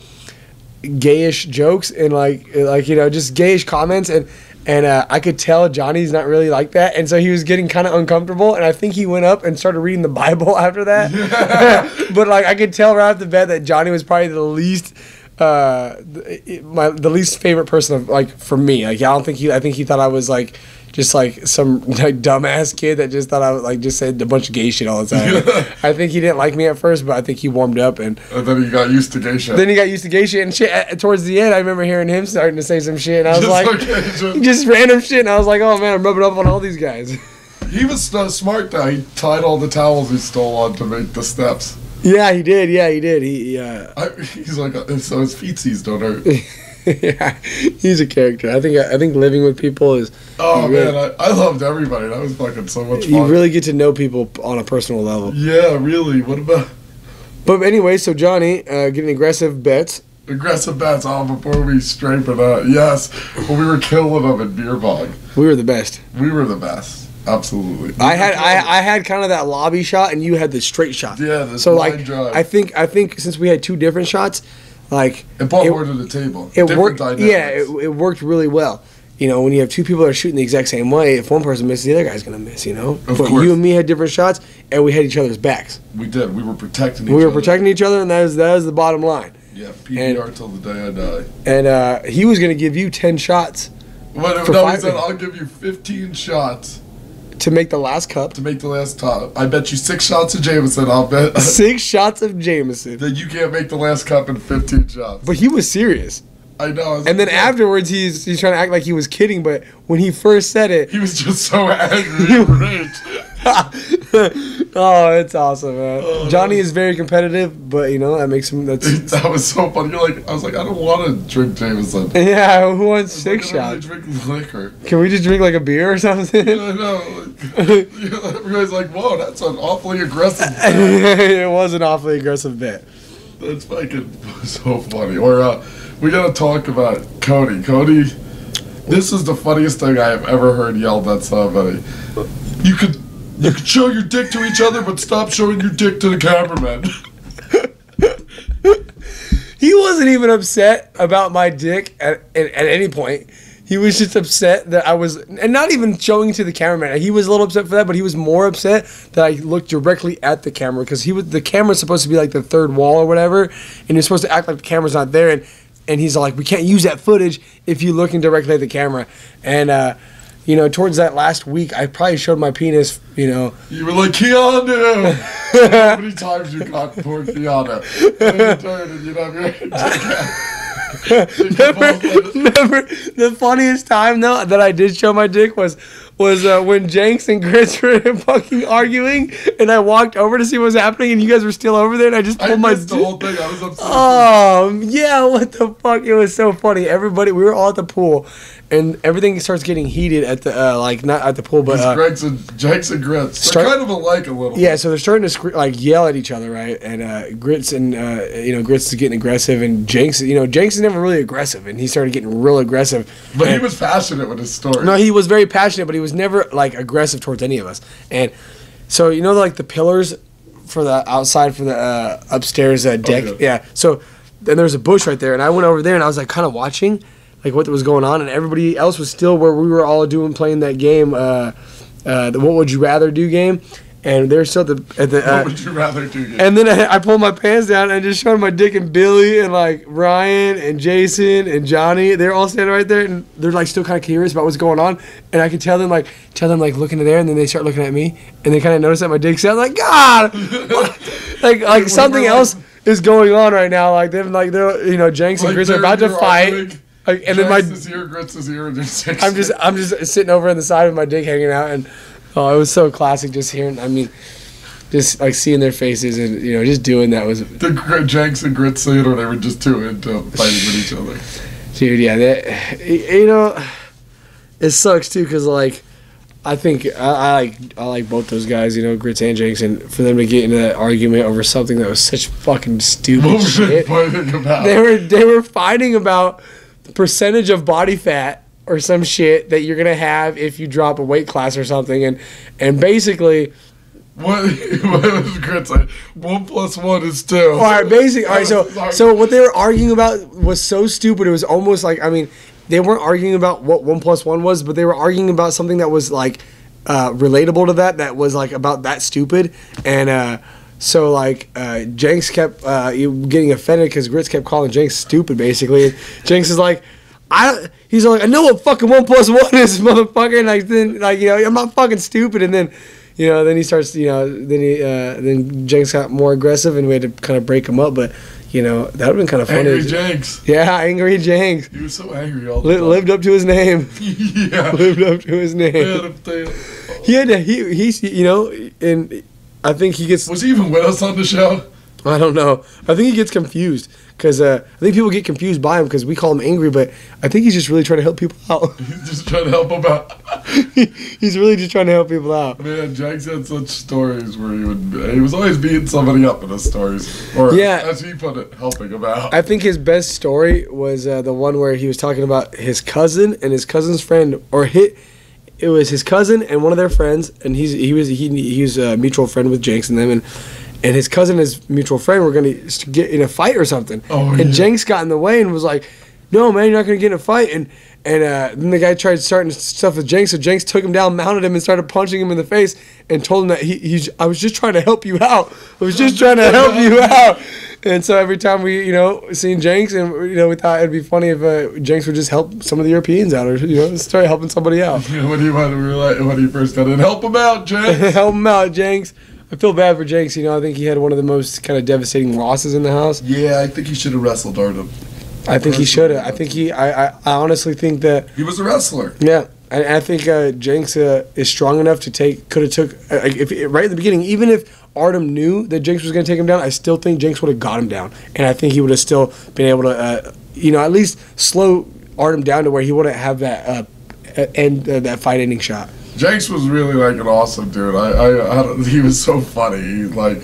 gayish jokes and like, like you know, just gayish comments, and and uh, I could tell Johnny's not really like that, and so he was getting kind of uncomfortable, and I think he went up and started reading the Bible after that. But like I could tell right off the bat that Johnny was probably the least, uh, the, my the least favorite person of, like for me. Like I don't think he, I think he thought I was like just like some like dumbass kid that just thought I was like just said a bunch of gay shit all the time. I think he didn't like me at first, but I think he warmed up and. and then he got used to gay shit. Then he got used to gay shit and shit. At, towards the end, I remember hearing him starting to say some shit, and I was Just like, okay, just- just random shit, and I was like, oh man, I'm rubbing up on all these guys. He was uh, smart though. He tied all the towels he stole on to make the steps. Yeah, he did. Yeah, he did. He, uh, I, he's like, uh, so his feetsies don't hurt. yeah, he's a character. I think. I think living with people is. Oh you really, man, I, I loved everybody. That was fucking so much fun. you really get to know people on a personal level. Yeah, really. What about But anyway, so Johnny uh, getting aggressive bets. aggressive bats? Oh, before we straighten that, yes, when we were killing them in beer bog, We were the best. we were the best. Absolutely. I had I, I had kind of that lobby shot, and you had the straight shot. Yeah, the So line like, drive. I think I think since we had two different shots, like It brought it- more to the table. it Different worked. dynamics. Yeah, it, it worked really well. You know, when you have two people that are shooting the exact same way, if one person misses, the other guy's gonna miss. You know, Of but course. you and me had different shots, and we had each other's backs. we did. We were protecting each We were other. protecting each other, and that was that was the bottom line. Yeah, P B R till the day I die. And uh, he was gonna give you ten shots But For no, he five- said, I'll give you fifteen shots to make the last cup. to make the last top. I bet you six shots of Jameson. I'll bet Six shots of Jameson. that you can't make the last cup in fifteen shots. But he was serious. I know. I was And then like, afterwards, he's he's trying to act like he was kidding, but when he first said it, he was just so angry and raged. oh, it's awesome, man. Oh, Johnny man. is very competitive, but you know that makes him. That's That was so funny. You're like, I was like, I don't want to drink Jameson. yeah. Who wants I six don't really shots? drink liquor. Can we just drink like a beer or something? I know. Like, everybody's like, whoa, that's an awfully aggressive. It was an awfully aggressive bet. That's fucking so funny. Or uh, we gotta talk about Cody. Cody, this is the funniest thing I have ever heard yelled at somebody. You could you could show your dick to each other, but stop showing your dick to the cameraman. he wasn't even upset about my dick at, at, at any point. He was just upset that I was, and not even showing to the cameraman. He was a little upset for that, but he was more upset that I looked directly at the camera because he was the camera's supposed to be like the third wall or whatever, and you're supposed to act like the camera's not there. And and he's like, we can't use that footage if you're looking directly at the camera. And uh, you know, towards that last week, I probably showed my penis. You know, you were like Keanu. How many times you got toward Keanu? And you turned and you know, never, never. The funniest time though that I did show my dick was was uh, when Jenks and Grits were fucking arguing, and I walked over to see what was happening, and you guys were still over there, and I just pulled I my missed the whole thing. I was upset. Oh yeah, what the fuck? It was so funny. Everybody, we were all at the pool, and everything starts getting heated at the uh, like not at the pool, but uh, Greg's and Jenks and Grits. They're start, kind of alike a little. Yeah, bit. so they're starting to scre- like yell at each other, right? And uh, Grits and uh, you know Grits is getting aggressive, and Jenks, you know Jenks is never really aggressive, and he started getting real aggressive. But and, he was passionate with his story. No, he was very passionate, but he was never like aggressive towards any of us. And so you know like the pillars for the outside for the uh, upstairs uh, deck. Okay. Yeah. So then there's a bush right there, and I went over there and I was like kind of watching like what was going on, and everybody else was still where we were all doing playing that game, uh, uh, the What Would You Rather Do game. And they're still at the at the. Uh, what would you rather do? Game? And then I, I pulled my pants down and just showed my dick, and Billy and like Ryan and Jason and Johnny. They're all standing right there, and they're like still kind of curious about what's going on. And I could tell them like tell them like looking in there, and then they start looking at me, and they kind of notice that my dick's out. Like God, like like something else is going on right now. Like they're like they're you know Jenks and like Grits are about to fight. Arguing. Like, and then my is here, Grits is here, and there's I'm just I'm just sitting over on the side with my dick hanging out, and oh, it was so classic just hearing. I mean. Just like seeing their faces and you know just doing that was the Jenks and Grits scene where they were just too into fighting with each other. Dude, yeah, that you know it sucks too because like I think I, I like I like both those guys, you know, Grits and Jenks, and for them to get into that argument over something that was such fucking stupid What were shit. they fighting about? They were they were fighting about the percentage of body fat or some shit that you're gonna have if you drop a weight class or something, and and basically. What, what was Grits like? One plus one is two. All right, basically. All right, so so what they were arguing about was so stupid. It was almost like I mean, they weren't arguing about what one plus one was, but they were arguing about something that was like uh, relatable to that. That was like about that stupid, and uh, so like uh, Jenks kept uh, getting offended because Grits kept calling Jenks stupid, basically. And Jenks is like. I he's like I know what fucking one plus one is, motherfucker. And like then like you know I'm not fucking stupid, and then. You know, then he starts. You know, then he, uh, then Jenks got more aggressive, and we had to kind of break him up. But you know, that would have been kind of funny. Angry Jenks. Yeah, angry Jenks. He was so angry all the Li- time. lived up to his name. Yeah. Lived up to his name. Yeah, he had to. He he's you know, and I think he gets. Was he even with us on the show? I don't know. I think he gets confused because uh, I think people get confused by him because we call him angry, but I think he's just really trying to help people out. He's just trying to help him out. He's really just trying to help people out. Man, Jenks had such stories where he would he was always beating somebody up in his stories, or yeah, as he put it, helping him out. I think his best story was uh, the one where he was talking about his cousin and his cousin's friend, or hit. It was his cousin and one of their friends, and he's he was he he was a mutual friend with Jenks and them, and. And his cousin and his mutual friend were going to get in a fight or something. Oh, and yeah. Jenks got in the way and was like, no, man, you're not going to get in a fight. And and uh, then the guy tried starting stuff with Jenks, so Jenks took him down, mounted him, and started punching him in the face and told him that he, he I was just trying to help you out. I was just trying to help you out. And so every time we, you know, seen Jenks, and, you know, we thought it'd be funny if uh, Jenks would just help some of the Europeans out or, you know, start helping somebody out. Yeah, when he went, we were like, when he first got in, help him out, Jenks. Help him out, Jenks. I feel bad for Jenks. You know, I think he had one of the most kind of devastating losses in the house. Yeah, I think he should have wrestled Artem. I think he should have. I think he. I, I. I honestly think that he was a wrestler. Yeah, I, I think uh, Jenks uh, is strong enough to take. Could have took uh, if right in the beginning. Even if Artem knew that Jenks was going to take him down, I still think Jenks would have got him down, and I think he would have still been able to, uh, you know, at least slow Artem down to where he wouldn't have that uh, end uh, that fight ending shot. Jenks was really like an awesome dude. I, I, I don't, he was so funny. He, like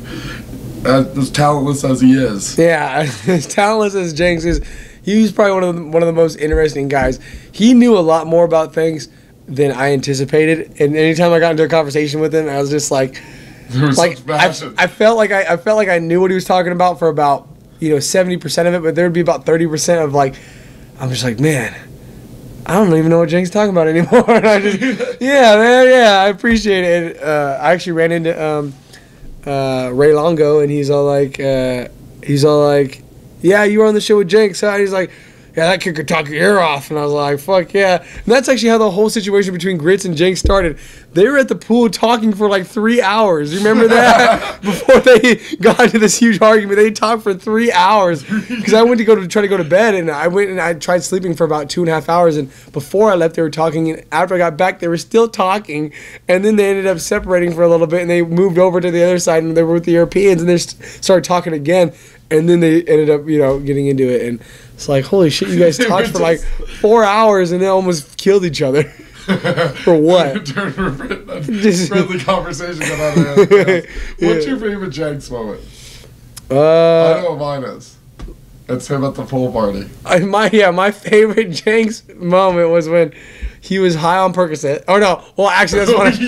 as talentless as he is. Yeah, as talentless as Jenks is, he was probably one of the, one of the most interesting guys. He knew a lot more about things than I anticipated, and anytime I got into a conversation with him, I was just like, there was like such passion. I, I felt like I, I felt like I knew what he was talking about for about you know, seventy percent of it, but there would be about thirty percent of like, I'm just like, man, I don't even know what Jenks talking about anymore. And I just, yeah, man, yeah, I appreciate it. And, uh, I actually ran into um, uh, Ray Longo, and he's all like, uh, he's all like, yeah, you were on the show with Jenks, huh? And he's like, yeah, that kid could talk your ear off. And I was like, fuck yeah. And that's actually how the whole situation between Grits and Jenks started. They were at the pool talking for like three hours. You remember that? Before they got into this huge argument, they talked for three hours. Because I went to go to try to go to bed, and I went and I tried sleeping for about two and a half hours. And before I left, they were talking. And after I got back, they were still talking. And then they ended up separating for a little bit, and they moved over to the other side, and they were with the Europeans, and they started talking again. And then they ended up, you know, getting into it. And it's like, holy shit, you guys talked for like four hours and they almost killed each other. For what? Friendly conversation got out of hand. Yes. What's your favorite Jenks moment? Uh, I know what mine is. It's him at the pool party. I, my yeah, my favorite Jenks moment was when he was high on Percocet. Oh no, well actually that's one.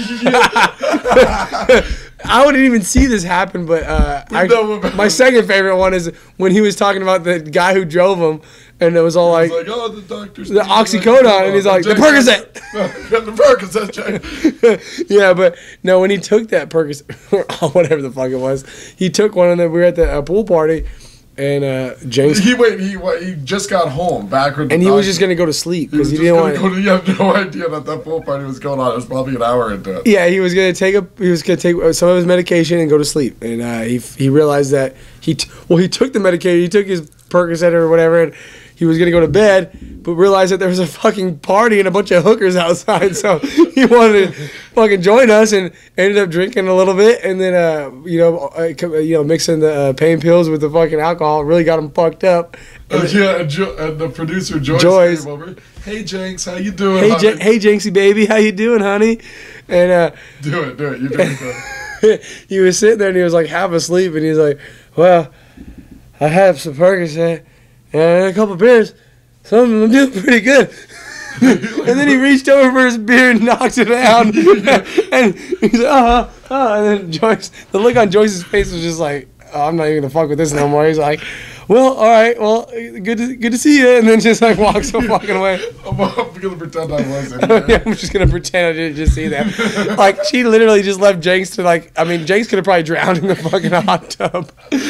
I wouldn't even see this happen, but uh, I, my second favorite one is when he was talking about the guy who drove him, and it was all like, like, oh, the doctor's the oxycodone, and he's like, the Percocet. The Percocet, Jenks. Yeah, but no, when he took that Percocet, or whatever the fuck it was, he took one, and then we were at the uh, pool party. And uh, Jenks, he wait, he he just got home back with, and he was just gonna go to sleep because he, he didn't want. Go to, you have no idea that that pool party was going on. It was probably an hour into it. Yeah, he was gonna take a he was gonna take some of his medication and go to sleep. And uh, he he realized that he t- well he took the medication, he took his Percocet or whatever, and he was gonna go to bed, but realized that there was a fucking party and a bunch of hookers outside, so he wanted to fucking join us, and ended up drinking a little bit, and then uh, you know uh, you know mixing the uh, pain pills with the fucking alcohol really got him fucked up. And, uh, yeah, and, jo- and the producer Joyce, Joyce came over. Hey Jenks, how you doing? Hey, honey? J- hey Jenksy baby, how you doing, honey? And uh, do it, do it. You're doing good. He was sitting there and he was like half asleep, and he was like, "Well, I have some Percocet and a couple beers. Some of them I'm doing pretty good." And then he reached over for his beer and knocked it down. And he's like, uh-huh, uh And then Joyce, the look on Joyce's face was just like, oh, I'm not even gonna fuck with this no more. He's like, well, all right, well, good to, good to see you. And then just like walks the fucking away. I'm, I'm gonna pretend I wasn't. Yeah, I'm just gonna pretend I didn't just see that. Like, she literally just left Jenks to like, I mean, Jenks could have probably drowned in the fucking hot tub.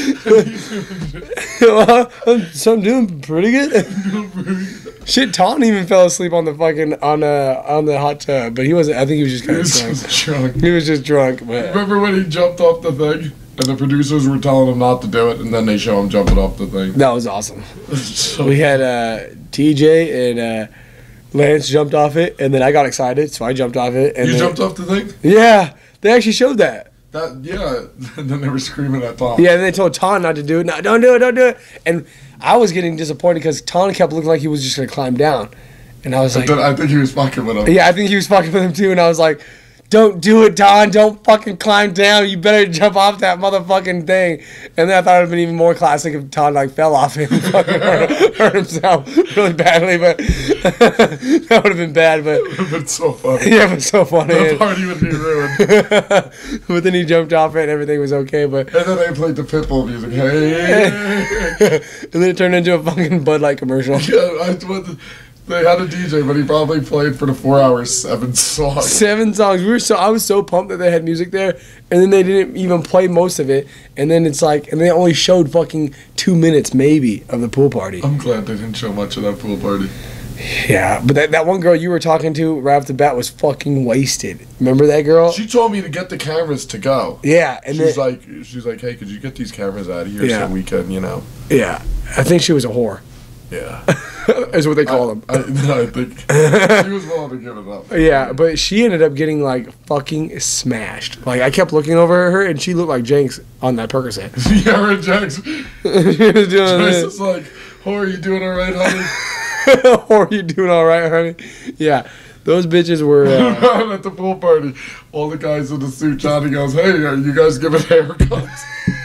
Well, I'm, so I'm doing pretty good. Shit, Tom even fell asleep on the fucking on uh on the hot tub, but he wasn't. I think he was just kind of drunk. Just drunk. He was just drunk. But remember when he jumped off the thing, and the producers were telling him not to do it, and then they show him jumping off the thing. That was awesome. So we had uh, T J and uh, Lance jumped off it, and then I got excited, so I jumped off it. And you then, jumped off the thing? Yeah, they actually showed that. That yeah. And then they were screaming at Tom. Yeah, and they told Tom not to do it. No, don't do it, don't do it. And I was getting disappointed because Tom kept looking like he was just gonna climb down, and I was like, I think he was fucking with him. Yeah, I think he was fucking with him too, and I was like, don't do it, Don. Don't fucking climb down. You better jump off that motherfucking thing. And then I thought it would have been even more classic if Don like fell off and fucking hurt, hurt himself really badly. But that would have been bad. But it would have been so funny. Yeah, it was so funny. The party would be ruined. But then he jumped off it and everything was okay. But and then they played the Pitbull music. Hey. And then it turned into a fucking Bud Light commercial. Yeah, I, what, they had a D J, but he probably played for the four hours seven songs. Seven songs. We were so I was so pumped that they had music there, and then they didn't even play most of it. And then it's like, and they only showed fucking two minutes maybe of the pool party. I'm glad they didn't show much of that pool party. Yeah, but that, that one girl you were talking to right off the bat was fucking wasted. Remember that girl? She told me to get the cameras to go. Yeah, and she's then, like, she's like, hey, could you get these cameras out of here yeah. so we can, you know? Yeah, I think she was a whore. Yeah. Is what they call I, them. I, no, I think she was willing to give it up. Yeah, but she ended up getting like fucking smashed. Like I kept looking over at her, and she looked like Jenks on that Percocet. Yeah, right, Jenks. She was doing Joyce is like, "Oh, are you doing all right, honey? Oh, are you doing all right, honey?" Yeah, those bitches were uh, at the pool party. All the guys in the suit. Johnny goes, "Hey, are you guys giving haircuts?"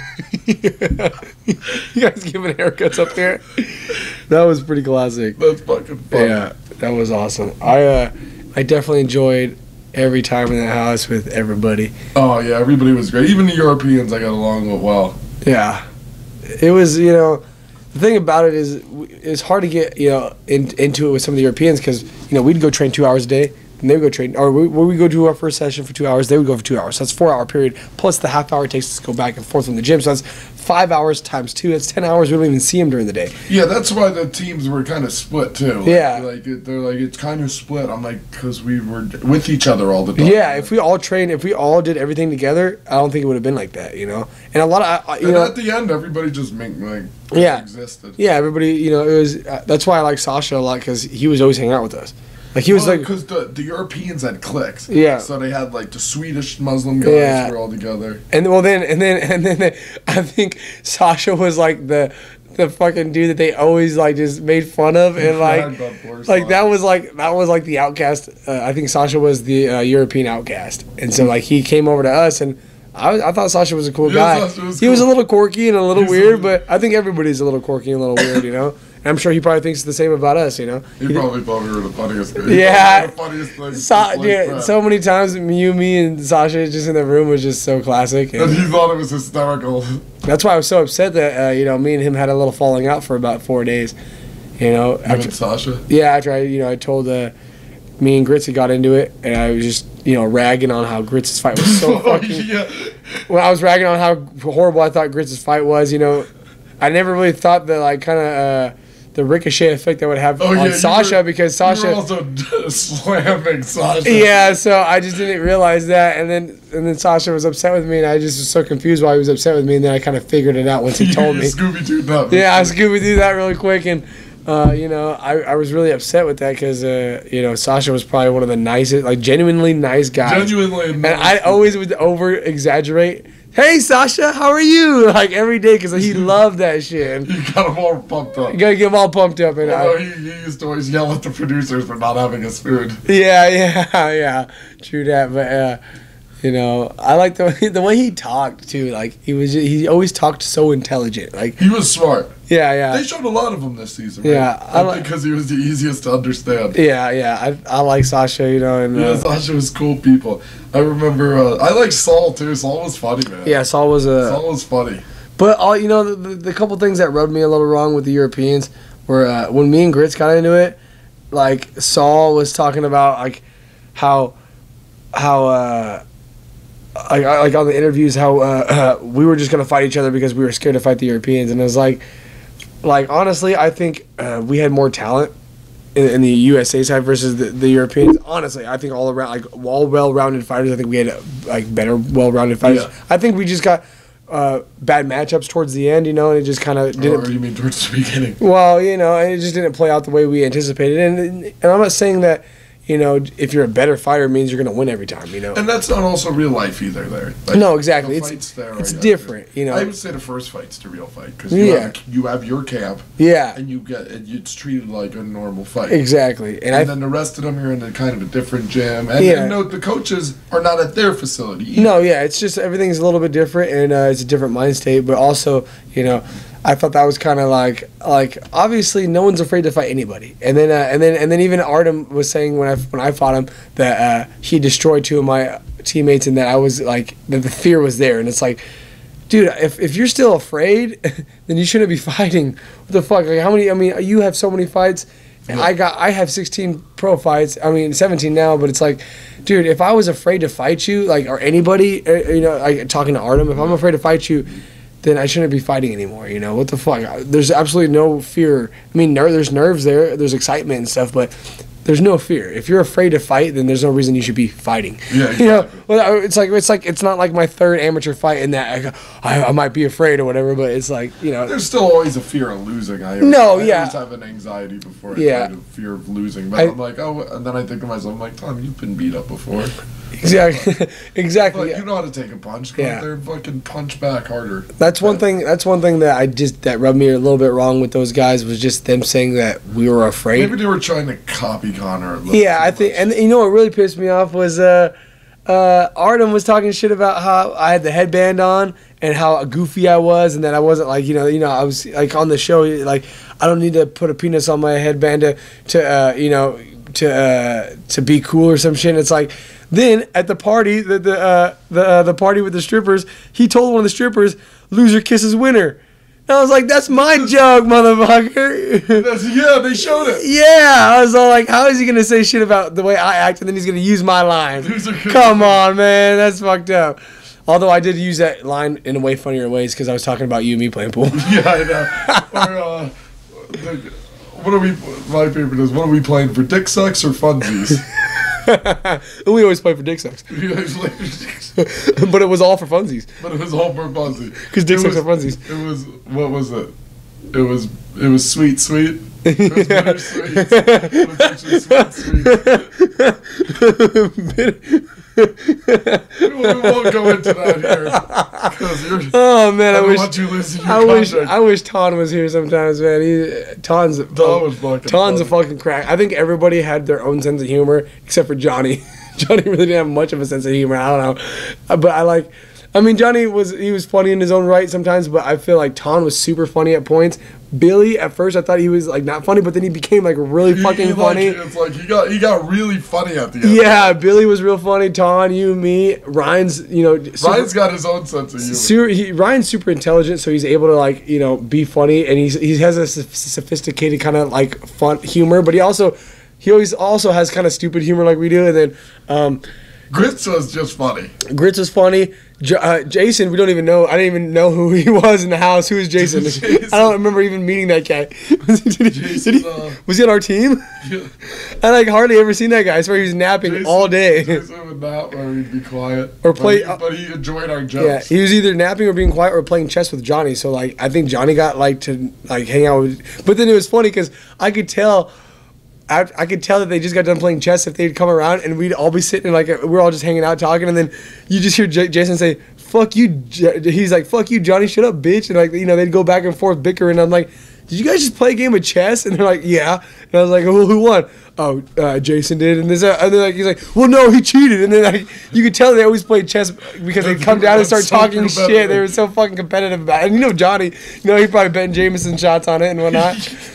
You guys giving haircuts up there? That was pretty classic. That's fucking funny. Yeah, that was awesome. I uh, I definitely enjoyed every time in the house with everybody. Oh yeah, everybody was great. Even the Europeans I got along with well. Yeah, it was, you know, the thing about it is it's hard to get, you know, in, into it with some of the Europeans because, you know, we'd go train two hours a day. And they would go train, or we, we would go do our first session for two hours. They would go for two hours. So that's a four-hour period plus the half hour it takes to go back and forth from the gym. So that's five hours times two. That's ten hours. We don't even see them during the day. Yeah, that's why the teams were kind of split too. Like, yeah, like it, they're like it's kind of split. I'm like because we were with each other all the time. Yeah, if we all trained, if we all did everything together, I don't think it would have been like that. You know, and a lot of you and know at the end, everybody just make, like yeah existed. Yeah, everybody. You know, it was uh, that's why I like Sasha a lot because he was always hanging out with us. Like he was well, like because the, the Europeans had cliques, yeah. So they had like the Swedish Muslim guys yeah. were all together, and well then and then and then they, I think Sasha was like the the fucking dude that they always like just made fun of and like like that was like that was like the outcast. Uh, I think Sasha was the uh, European outcast, and so like he came over to us and. I, I thought Sasha was a cool yeah, guy. Was he cool. was a little quirky and a little He's weird, a, but I think everybody's a little quirky and a little weird, you know. And I'm sure he probably thinks the same about us, you know. He, he probably thought we were the funniest. Yeah, the funniest thing. Sa- yeah, so many times you, me, and Sasha just in the room was just so classic. And, and he thought it was hysterical. That's why I was so upset that uh, you know me and him had a little falling out for about four days. You know, you after, and Sasha. Yeah, after I you know I told uh, me and Gritsy got into it, and I was just you know ragging on how Grits' fight was so fucking. yeah. When I was ragging on how horrible I thought Grits' fight was, you know, I never really thought that like kind of uh, the ricochet effect that would have oh, on yeah, Sasha were, because Sasha. You were also slamming Sasha. Yeah, so I just didn't realize that, and then and then Sasha was upset with me, and I just was so confused why he was upset with me, and then I kind of figured it out once he told me. Scooby Doo that. Yeah, I Scooby Doo that really quick, and. Uh, you know, I, I was really upset with that because, uh, you know, Sasha was probably one of the nicest, like, genuinely nice guys. Genuinely nice. And I always would over-exaggerate. Hey, Sasha, how are you? Like, every day because he loved that shit. You got him all pumped up. You got to get him all pumped up. And Although I, he, he used to always yell at the producers for not having his food. Yeah, yeah, yeah. True that. But, uh, you know, I like the way, the way he talked, too. Like, he was he always talked so intelligent. Like he was smart. Yeah, yeah. They showed a lot of him this season. Right? Yeah, I, I like because he was the easiest to understand. Yeah, yeah. I I like Sasha, you know, and yeah, uh, Sasha was cool people. I remember. Uh, I like Saul too. Saul was funny, man. Yeah, Saul was a. Saul was funny. But all you know, the, the, the couple things that rubbed me a little wrong with the Europeans were uh, when me and Grits got into it. Like Saul was talking about like how how. Uh, Like, like on the interviews, how uh, uh, we were just gonna fight each other because we were scared to fight the Europeans, and it was like, like honestly, I think uh, we had more talent in, in the U S A side versus the, the Europeans. Honestly, I think all around, like all well-rounded fighters, I think we had uh, like better well-rounded fighters. Yeah. I think we just got uh, bad matchups towards the end, you know, and it just kind of didn't. Or you mean towards the beginning? Well, you know, it just didn't play out the way we anticipated, and and I'm not saying that. You know, if you're a better fighter, it means you're going to win every time, you know. And that's not also real life either there. Like, no, exactly. The it's there it's are, different, you know. I would say the first fight's the real fight because you, yeah. have, you have your camp. Yeah. And you get and it's treated like a normal fight. Exactly. And, And, I, then the rest of them, you're in a kind of a different gym. And, yeah. and no, the coaches are not at their facility either. No, yeah, it's just everything's a little bit different, and uh, it's a different mind state. But also, you know, I thought that was kind of like, like obviously, no one's afraid to fight anybody. And then, uh, and then, and then, even Artem was saying when I when I fought him that uh, he destroyed two of my teammates, and that I was like that the fear was there. And it's like, dude, if if you're still afraid, then you shouldn't be fighting. What the fuck? Like, how many? I mean, you have so many fights. And I got I have sixteen pro fights. I mean, seventeen now, but it's like, dude, if I was afraid to fight you, like, or anybody, you know, like talking to Artem, if I'm afraid to fight you, then I shouldn't be fighting anymore. You know, what the fuck? There's absolutely no fear. I mean, ner- there's nerves there, there's excitement and stuff, but there's no fear. If you're afraid to fight, then there's no reason you should be fighting. Yeah, exactly. You know, well, it's like it's like it's not like my third amateur fight in that I, I might be afraid or whatever, but it's like, you know, there's still always a fear of losing. I no, I yeah, always have an anxiety before. I yeah, kind of fear of losing, but I, I'm like, oh, and then I think to myself, I'm like, Tom, you've been beat up before. Exactly, exactly. But yeah. you know how to take a punch. Go yeah. out there and fucking punch back harder. That's one thing. That's one thing that I just that rubbed me a little bit wrong with those guys was just them saying that we were afraid. Maybe they were trying to copy Connor. A little yeah, I think, and you know what really pissed me off was uh, uh, Artem was talking shit about how I had the headband on and how goofy I was, and that I wasn't like you know you know I was like on the show like I don't need to put a penis on my headband to to uh, you know to uh, to be cool or some shit. And it's like. Then at the party, the the uh, the uh, the party with the strippers, he told one of the strippers, "Loser kisses winner," And I was like, that's my joke, motherfucker. That's, yeah, they showed it. Yeah, I was all like, how is he gonna say shit about the way I act, and then he's gonna use my line? Come on, man, that's fucked up. Although I did use that line in a way funnier ways because I was talking about you and me playing pool. Yeah, I know. Or, uh, the, what are we? My favorite is, what are we playing for? Dick sucks or funsies? We always play for dick sucks. But it was all for funsies. But it was all for funsies. Because dick sucks are funsies. It was, what was it? It was, it was sweet, sweet. It was bitter sweet. It was actually sweet, sweet. we won't go into that here. You're, oh man, I, I wish want you listen to your I wish contract. I wish Ton was here sometimes, man. He Ton's Ton was fucking Ton's funny. a fucking crack. I think everybody had their own sense of humor except for Johnny. Johnny really didn't have much of a sense of humor. I don't know, but I like. I mean, Johnny was he was funny in his own right sometimes, but I feel like Ton was super funny at points. Billy, at first, I thought he was like not funny, but then he became like really he, fucking he funny. Like, it's like he got he got really funny at the end. Yeah, Billy was real funny. Ton, you, me, Ryan's, you know, super, Ryan's got his own sense of humor. Super, he, Ryan's super intelligent, so he's able to like you know be funny, and he's he has a sophisticated kind of like fun humor, but he also he always also has kind of stupid humor like we do, and then. Um, Grits was just funny. Grits was funny. J- uh, Jason, we don't even know. I didn't even know who he was in the house. Who is Jason? Jason. I don't remember even meeting that guy. did he, Jason, did he, uh, was he on our team? Yeah. I like hardly ever seen that guy. I swear he was napping Jason, all day. Jason would nap or he'd be quiet. Or play. But he, but he enjoyed our Yeah, jokes. he was either napping or being quiet or playing chess with Johnny. So like, I think Johnny got like to like hang out with. But then it was funny because I could tell. I, I could tell that they just got done playing chess if they'd come around and we'd all be sitting like we're all just hanging out talking and then you just hear J- Jason say fuck you J-. He's like fuck you Johnny, shut up bitch, and like you know they'd go back and forth bickering. I'm like, did you guys just play a game of chess? And they're like, yeah. And I was like, well, who won? Oh, uh, Jason did. And, this, uh, and then like he's like, well, no, he cheated. And then like you could tell they always played chess because they'd come down and start so talking shit. They were so fucking competitive about it. And you know Johnny, you know he probably betting Jameson shots on it and whatnot.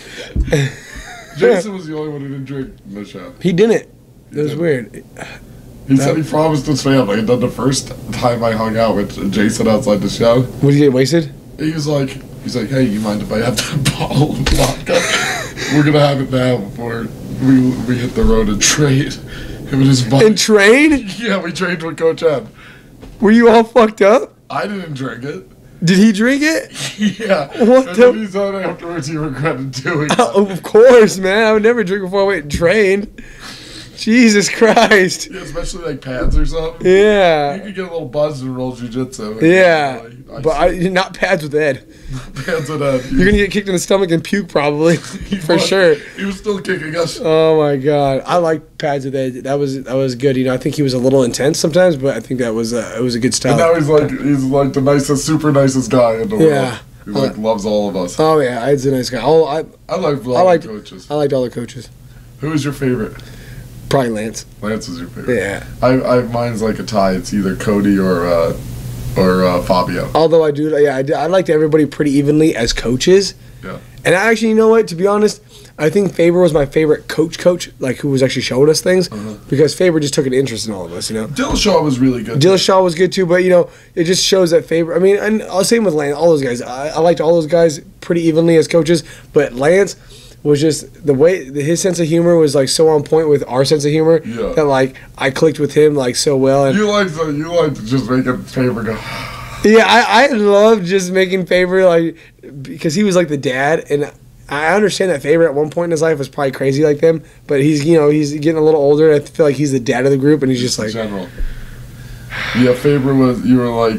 Jason was the only one who didn't drink in the show. He didn't. It was didn't. weird. He said he promised his family, and then the first time I hung out with Jason outside the show, Would he get wasted? he was like, he's like, hey, you mind if I have that bottle of vodka? We're gonna have it now before we we hit the road and trade. Him and his buddy. And train? Yeah, we trained with Coach Ed. Were you all fucked up? I didn't drink it. Did he drink it? Yeah. What and the- then he said afterwards he regretted doing it. Oh, of course, man. I would never drink before I went and trained. Jesus Christ. Yeah, especially like pads or something. Yeah. You could get a little buzzed in roll jiu-jitsu. Yeah. Like, But I, not pads with Ed. pads with Ed. You're going to get kicked in the stomach and puke probably. He For was- sure. He was still kicking us. Oh my God. I like pads with Ed. That was that was good. You know, I think he was a little intense sometimes, but I think that was uh, it was a good style. And now he's like he's like the nicest, super nicest guy in the Yeah. world. He like loves all of us. Oh yeah, Ed's a nice guy. Oh, I I like all I liked the coaches. I liked all the coaches. Who is your favorite? Probably Lance. Lance is your favorite. Yeah. I, I mine's like a tie. It's either Cody or uh, or uh, Fabio. Although I do, yeah, I, do, I liked everybody pretty evenly as coaches. Yeah. And I actually, you know what? To be honest, I think Faber was my favorite coach. Coach, like who was actually showing us things, Uh-huh. because Faber just took an interest in all of us. You know, Dillashaw was really good. Dillashaw was good too, but you know, it just shows that Faber. I mean, and uh, same with Lance. All those guys, I, I liked all those guys pretty evenly as coaches. But Lance was just the way his sense of humor was like so on point with our sense of humor Yeah. that like I clicked with him like so well. And You like the, you like to just make a favor go. yeah, I, I loved just making Faber like because he was like the dad, and I understand that Faber at one point in his life was probably crazy like them, but he's you know he's getting a little older. And I feel like he's the dad of the group, and he's just in like general. Yeah, Faber was. You were like.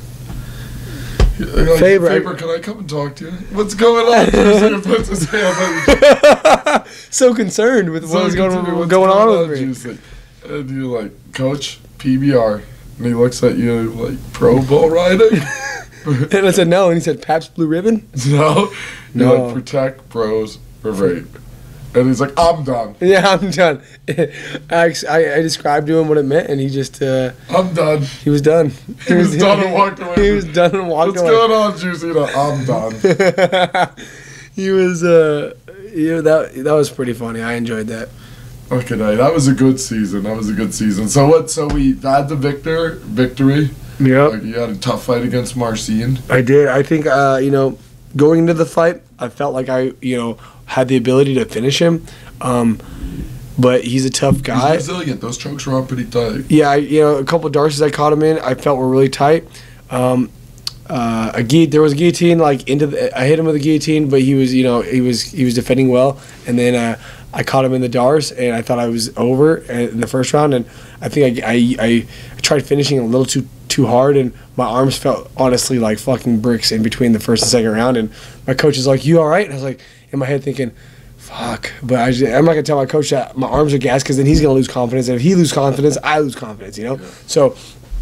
Like, Faber, Faber, I- can I come and talk to you? What's going on? Juicy puts his hand on your so concerned with what was going, continue, what's going on with me. Juicy? And you're like, Coach, P B R. And he looks at you like, pro bull riding? And I said no, and he said Pabst Blue Ribbon. No. You're No. like, protect pros for rape. And he's like, I'm done. Yeah, I'm done. I, I, I described to him what it meant, and he just uh, I'm done. he was done. He was done and walked away. He was done and walked What's away. going on, Juicy? No, I'm done. He was uh, yeah, that that was pretty funny. I enjoyed that. Okay, no, that was a good season. That was a good season. So what? So we had the victor victory. Yep. Like you had a tough fight against Marcin. I did. I think uh, you know, going into the fight, I felt like I, you know, had the ability to finish him. Um, but he's a tough guy. He's resilient. Those chokes were on pretty tight. Yeah, I, you know, a couple of darces I caught him in, I felt were really tight. Um, uh, a gu- there was a guillotine like into the. I hit him with a guillotine, but he was, you know, he was he was defending well, and then uh, I caught him in the darce, and I thought I was over in the first round, and I think I I, I tried finishing a little too too hard, and my arms felt honestly like fucking bricks in between the first and second round, and my coach is like, "You all right?" And I was like, in my head thinking, fuck, but I just, I'm not gonna tell my coach that my arms are gassed, because then he's gonna lose confidence, and if he loses confidence, I lose confidence, you know. Yeah. So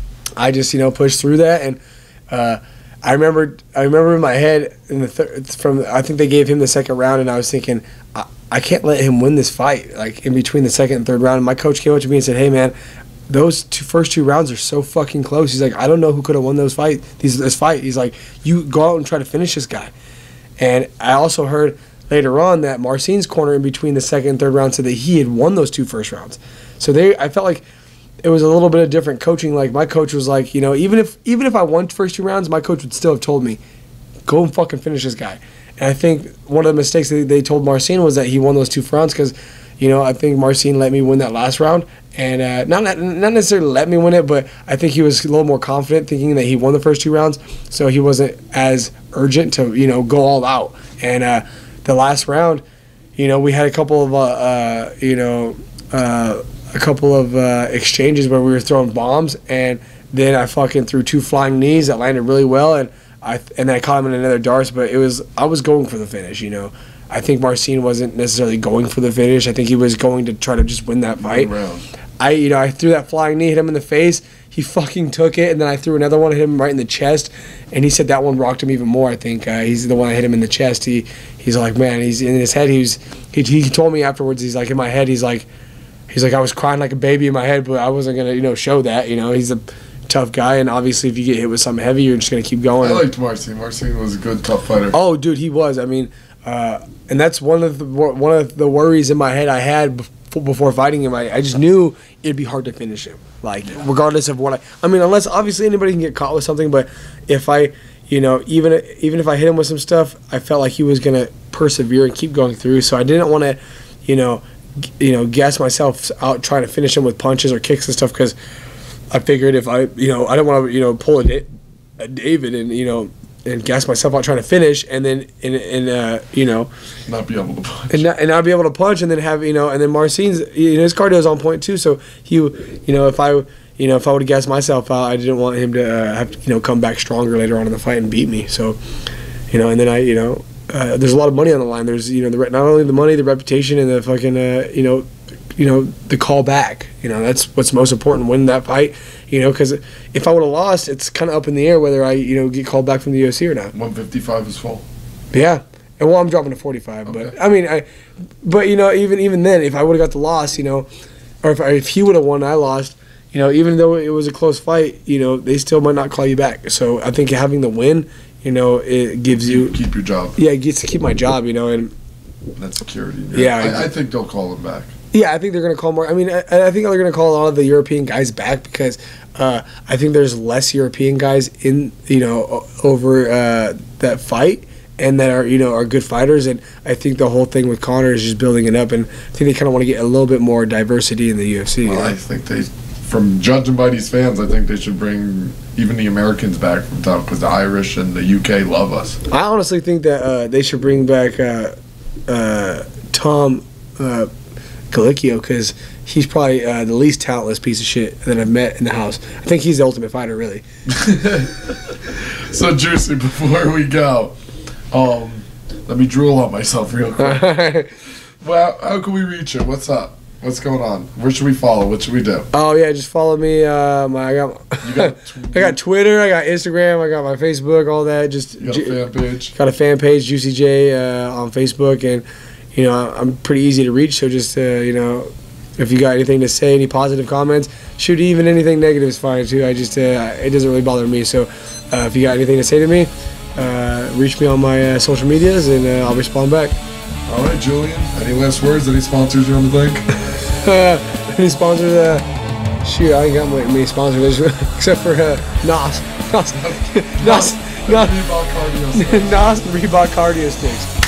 I just, you know, pushed through that, and uh, I remember, I remember in my head in the third, from I think they gave him the second round, and I was thinking, I, I can't let him win this fight, like in between the second and third round. And my coach came up to me and said, "Hey man, those two, first two rounds are so fucking close." He's like, "I don't know who could have won those fight, these this fight." He's like, "You go out and try to finish this guy." And I also heard later on that Marcin's corner in between the second and third round said that he had won those two first rounds. So they, I felt like it was a little bit of different coaching. Like my coach was like, you know, even if even if I won first two rounds, my coach would still have told me, go and fucking finish this guy. And I think one of the mistakes that they told Marcin was that he won those two rounds because, you know, I think Marcin let me win that last round. And uh, not not necessarily let me win it, but I think he was a little more confident thinking that he won the first two rounds. So he wasn't as urgent to, you know, go all out. And uh, the last round, you know, we had a couple of, uh, uh, you know, uh, a couple of uh, exchanges where we were throwing bombs, and then I fucking threw two flying knees that landed really well, and I and then I caught him in another darce. But it was I was going for the finish, you know. I think Marcin wasn't necessarily going for the finish. I think he was going to try to just win that fight. I, you know, I threw that flying knee, hit him in the face. He fucking took it, and then I threw another one, hit him right in the chest, and he said that one rocked him even more. I think uh, he's the one that hit him in the chest. He he's like, man, he's in his head. He was he he told me afterwards. He's like, in my head, he's like. He's like, I was crying like a baby in my head, but I wasn't going to, you know, show that. You know, he's a tough guy, and obviously if you get hit with something heavy, you're just going to keep going. I liked Marcin. Marcin was a good, tough fighter. Oh, dude, he was. I mean, uh, and that's one of the one of the worries in my head I had before, before fighting him. I, I just knew it'd be hard to finish him, like, yeah. regardless of what I... I mean, unless, obviously, anybody can get caught with something, but if I, you know, even, even if I hit him with some stuff, I felt like he was going to persevere and keep going through, so I didn't want to, you know... you know, gas myself out trying to finish him with punches or kicks and stuff, because I figured if I, you know, I don't want to, you know, pull a, a David and, you know, and gas myself out trying to finish, and then, and, and uh, you know, not be able to punch. And not, and not be able to punch, and then have, you know, and then Marcin's, you know, his cardio is on point too, so he, you know, if I, you know, if I would have gassed myself out, I didn't want him to uh, have to, you know, come back stronger later on in the fight and beat me, so, you know, and then I, you know, Uh, there's a lot of money on the line. There's, you know, the re- not only the money, the reputation, and the fucking, uh, you know, you know, the call back. You know, that's what's most important. Win that fight. You know, because if I would have lost, it's kind of up in the air whether I, you know, get called back from the U F C or not. one fifty-five is full. Yeah, and well, I'm dropping to forty-five. Okay. But I mean, I, but you know, even even then, if I would have got the loss, you know, or if I, if he would have won, I lost. You know, even though it was a close fight, you know, they still might not call you back. So I think having the win, you know, it gives you keep your job. Yeah, it gets to keep my job. You know, and that security. Yeah, yeah I, I think they'll call him back. Yeah, I think they're going to call more. I mean, I, I think they're going to call a lot of the European guys back because uh, I think there's less European guys in, you know, over uh, that fight and that are, you know, are good fighters. And I think the whole thing with Conor is just building it up. And I think they kind of want to get a little bit more diversity in the U F C. Well, you know? I think they, from judging by these fans, I think they should bring even the Americans back from top because the Irish and the U K love us. I honestly think that uh, they should bring back uh, uh, Tom uh, Gallicchio because he's probably uh, the least talentless piece of shit that I've met in the house. I think he's the ultimate fighter, really. So, Juicy, before we go, um, let me drool on myself real quick. Well, how can we reach you? What's up? What's going on? Where should we follow? What should we do? Oh yeah, just follow me. Um, I got, you got I got Twitter, I got Instagram, I got my Facebook, all that. Just you got a fan page. Got a fan page, Juicy J, uh, on Facebook, and you know I'm pretty easy to reach. So just uh, you know, if you got anything to say, any positive comments, shoot, even anything negative is fine too. I just uh, it doesn't really bother me. So uh, if you got anything to say to me, uh, reach me on my uh, social medias, and uh, I'll respond back. All right, Julian. Any last words? Any sponsors you want to thank? Uh, any sponsors? Uh, shoot, I ain't got many sponsors except for uh, N O S. Nos, Nos, Nos, Nos, Reebok cardio sticks. Nos Reebok cardio sticks.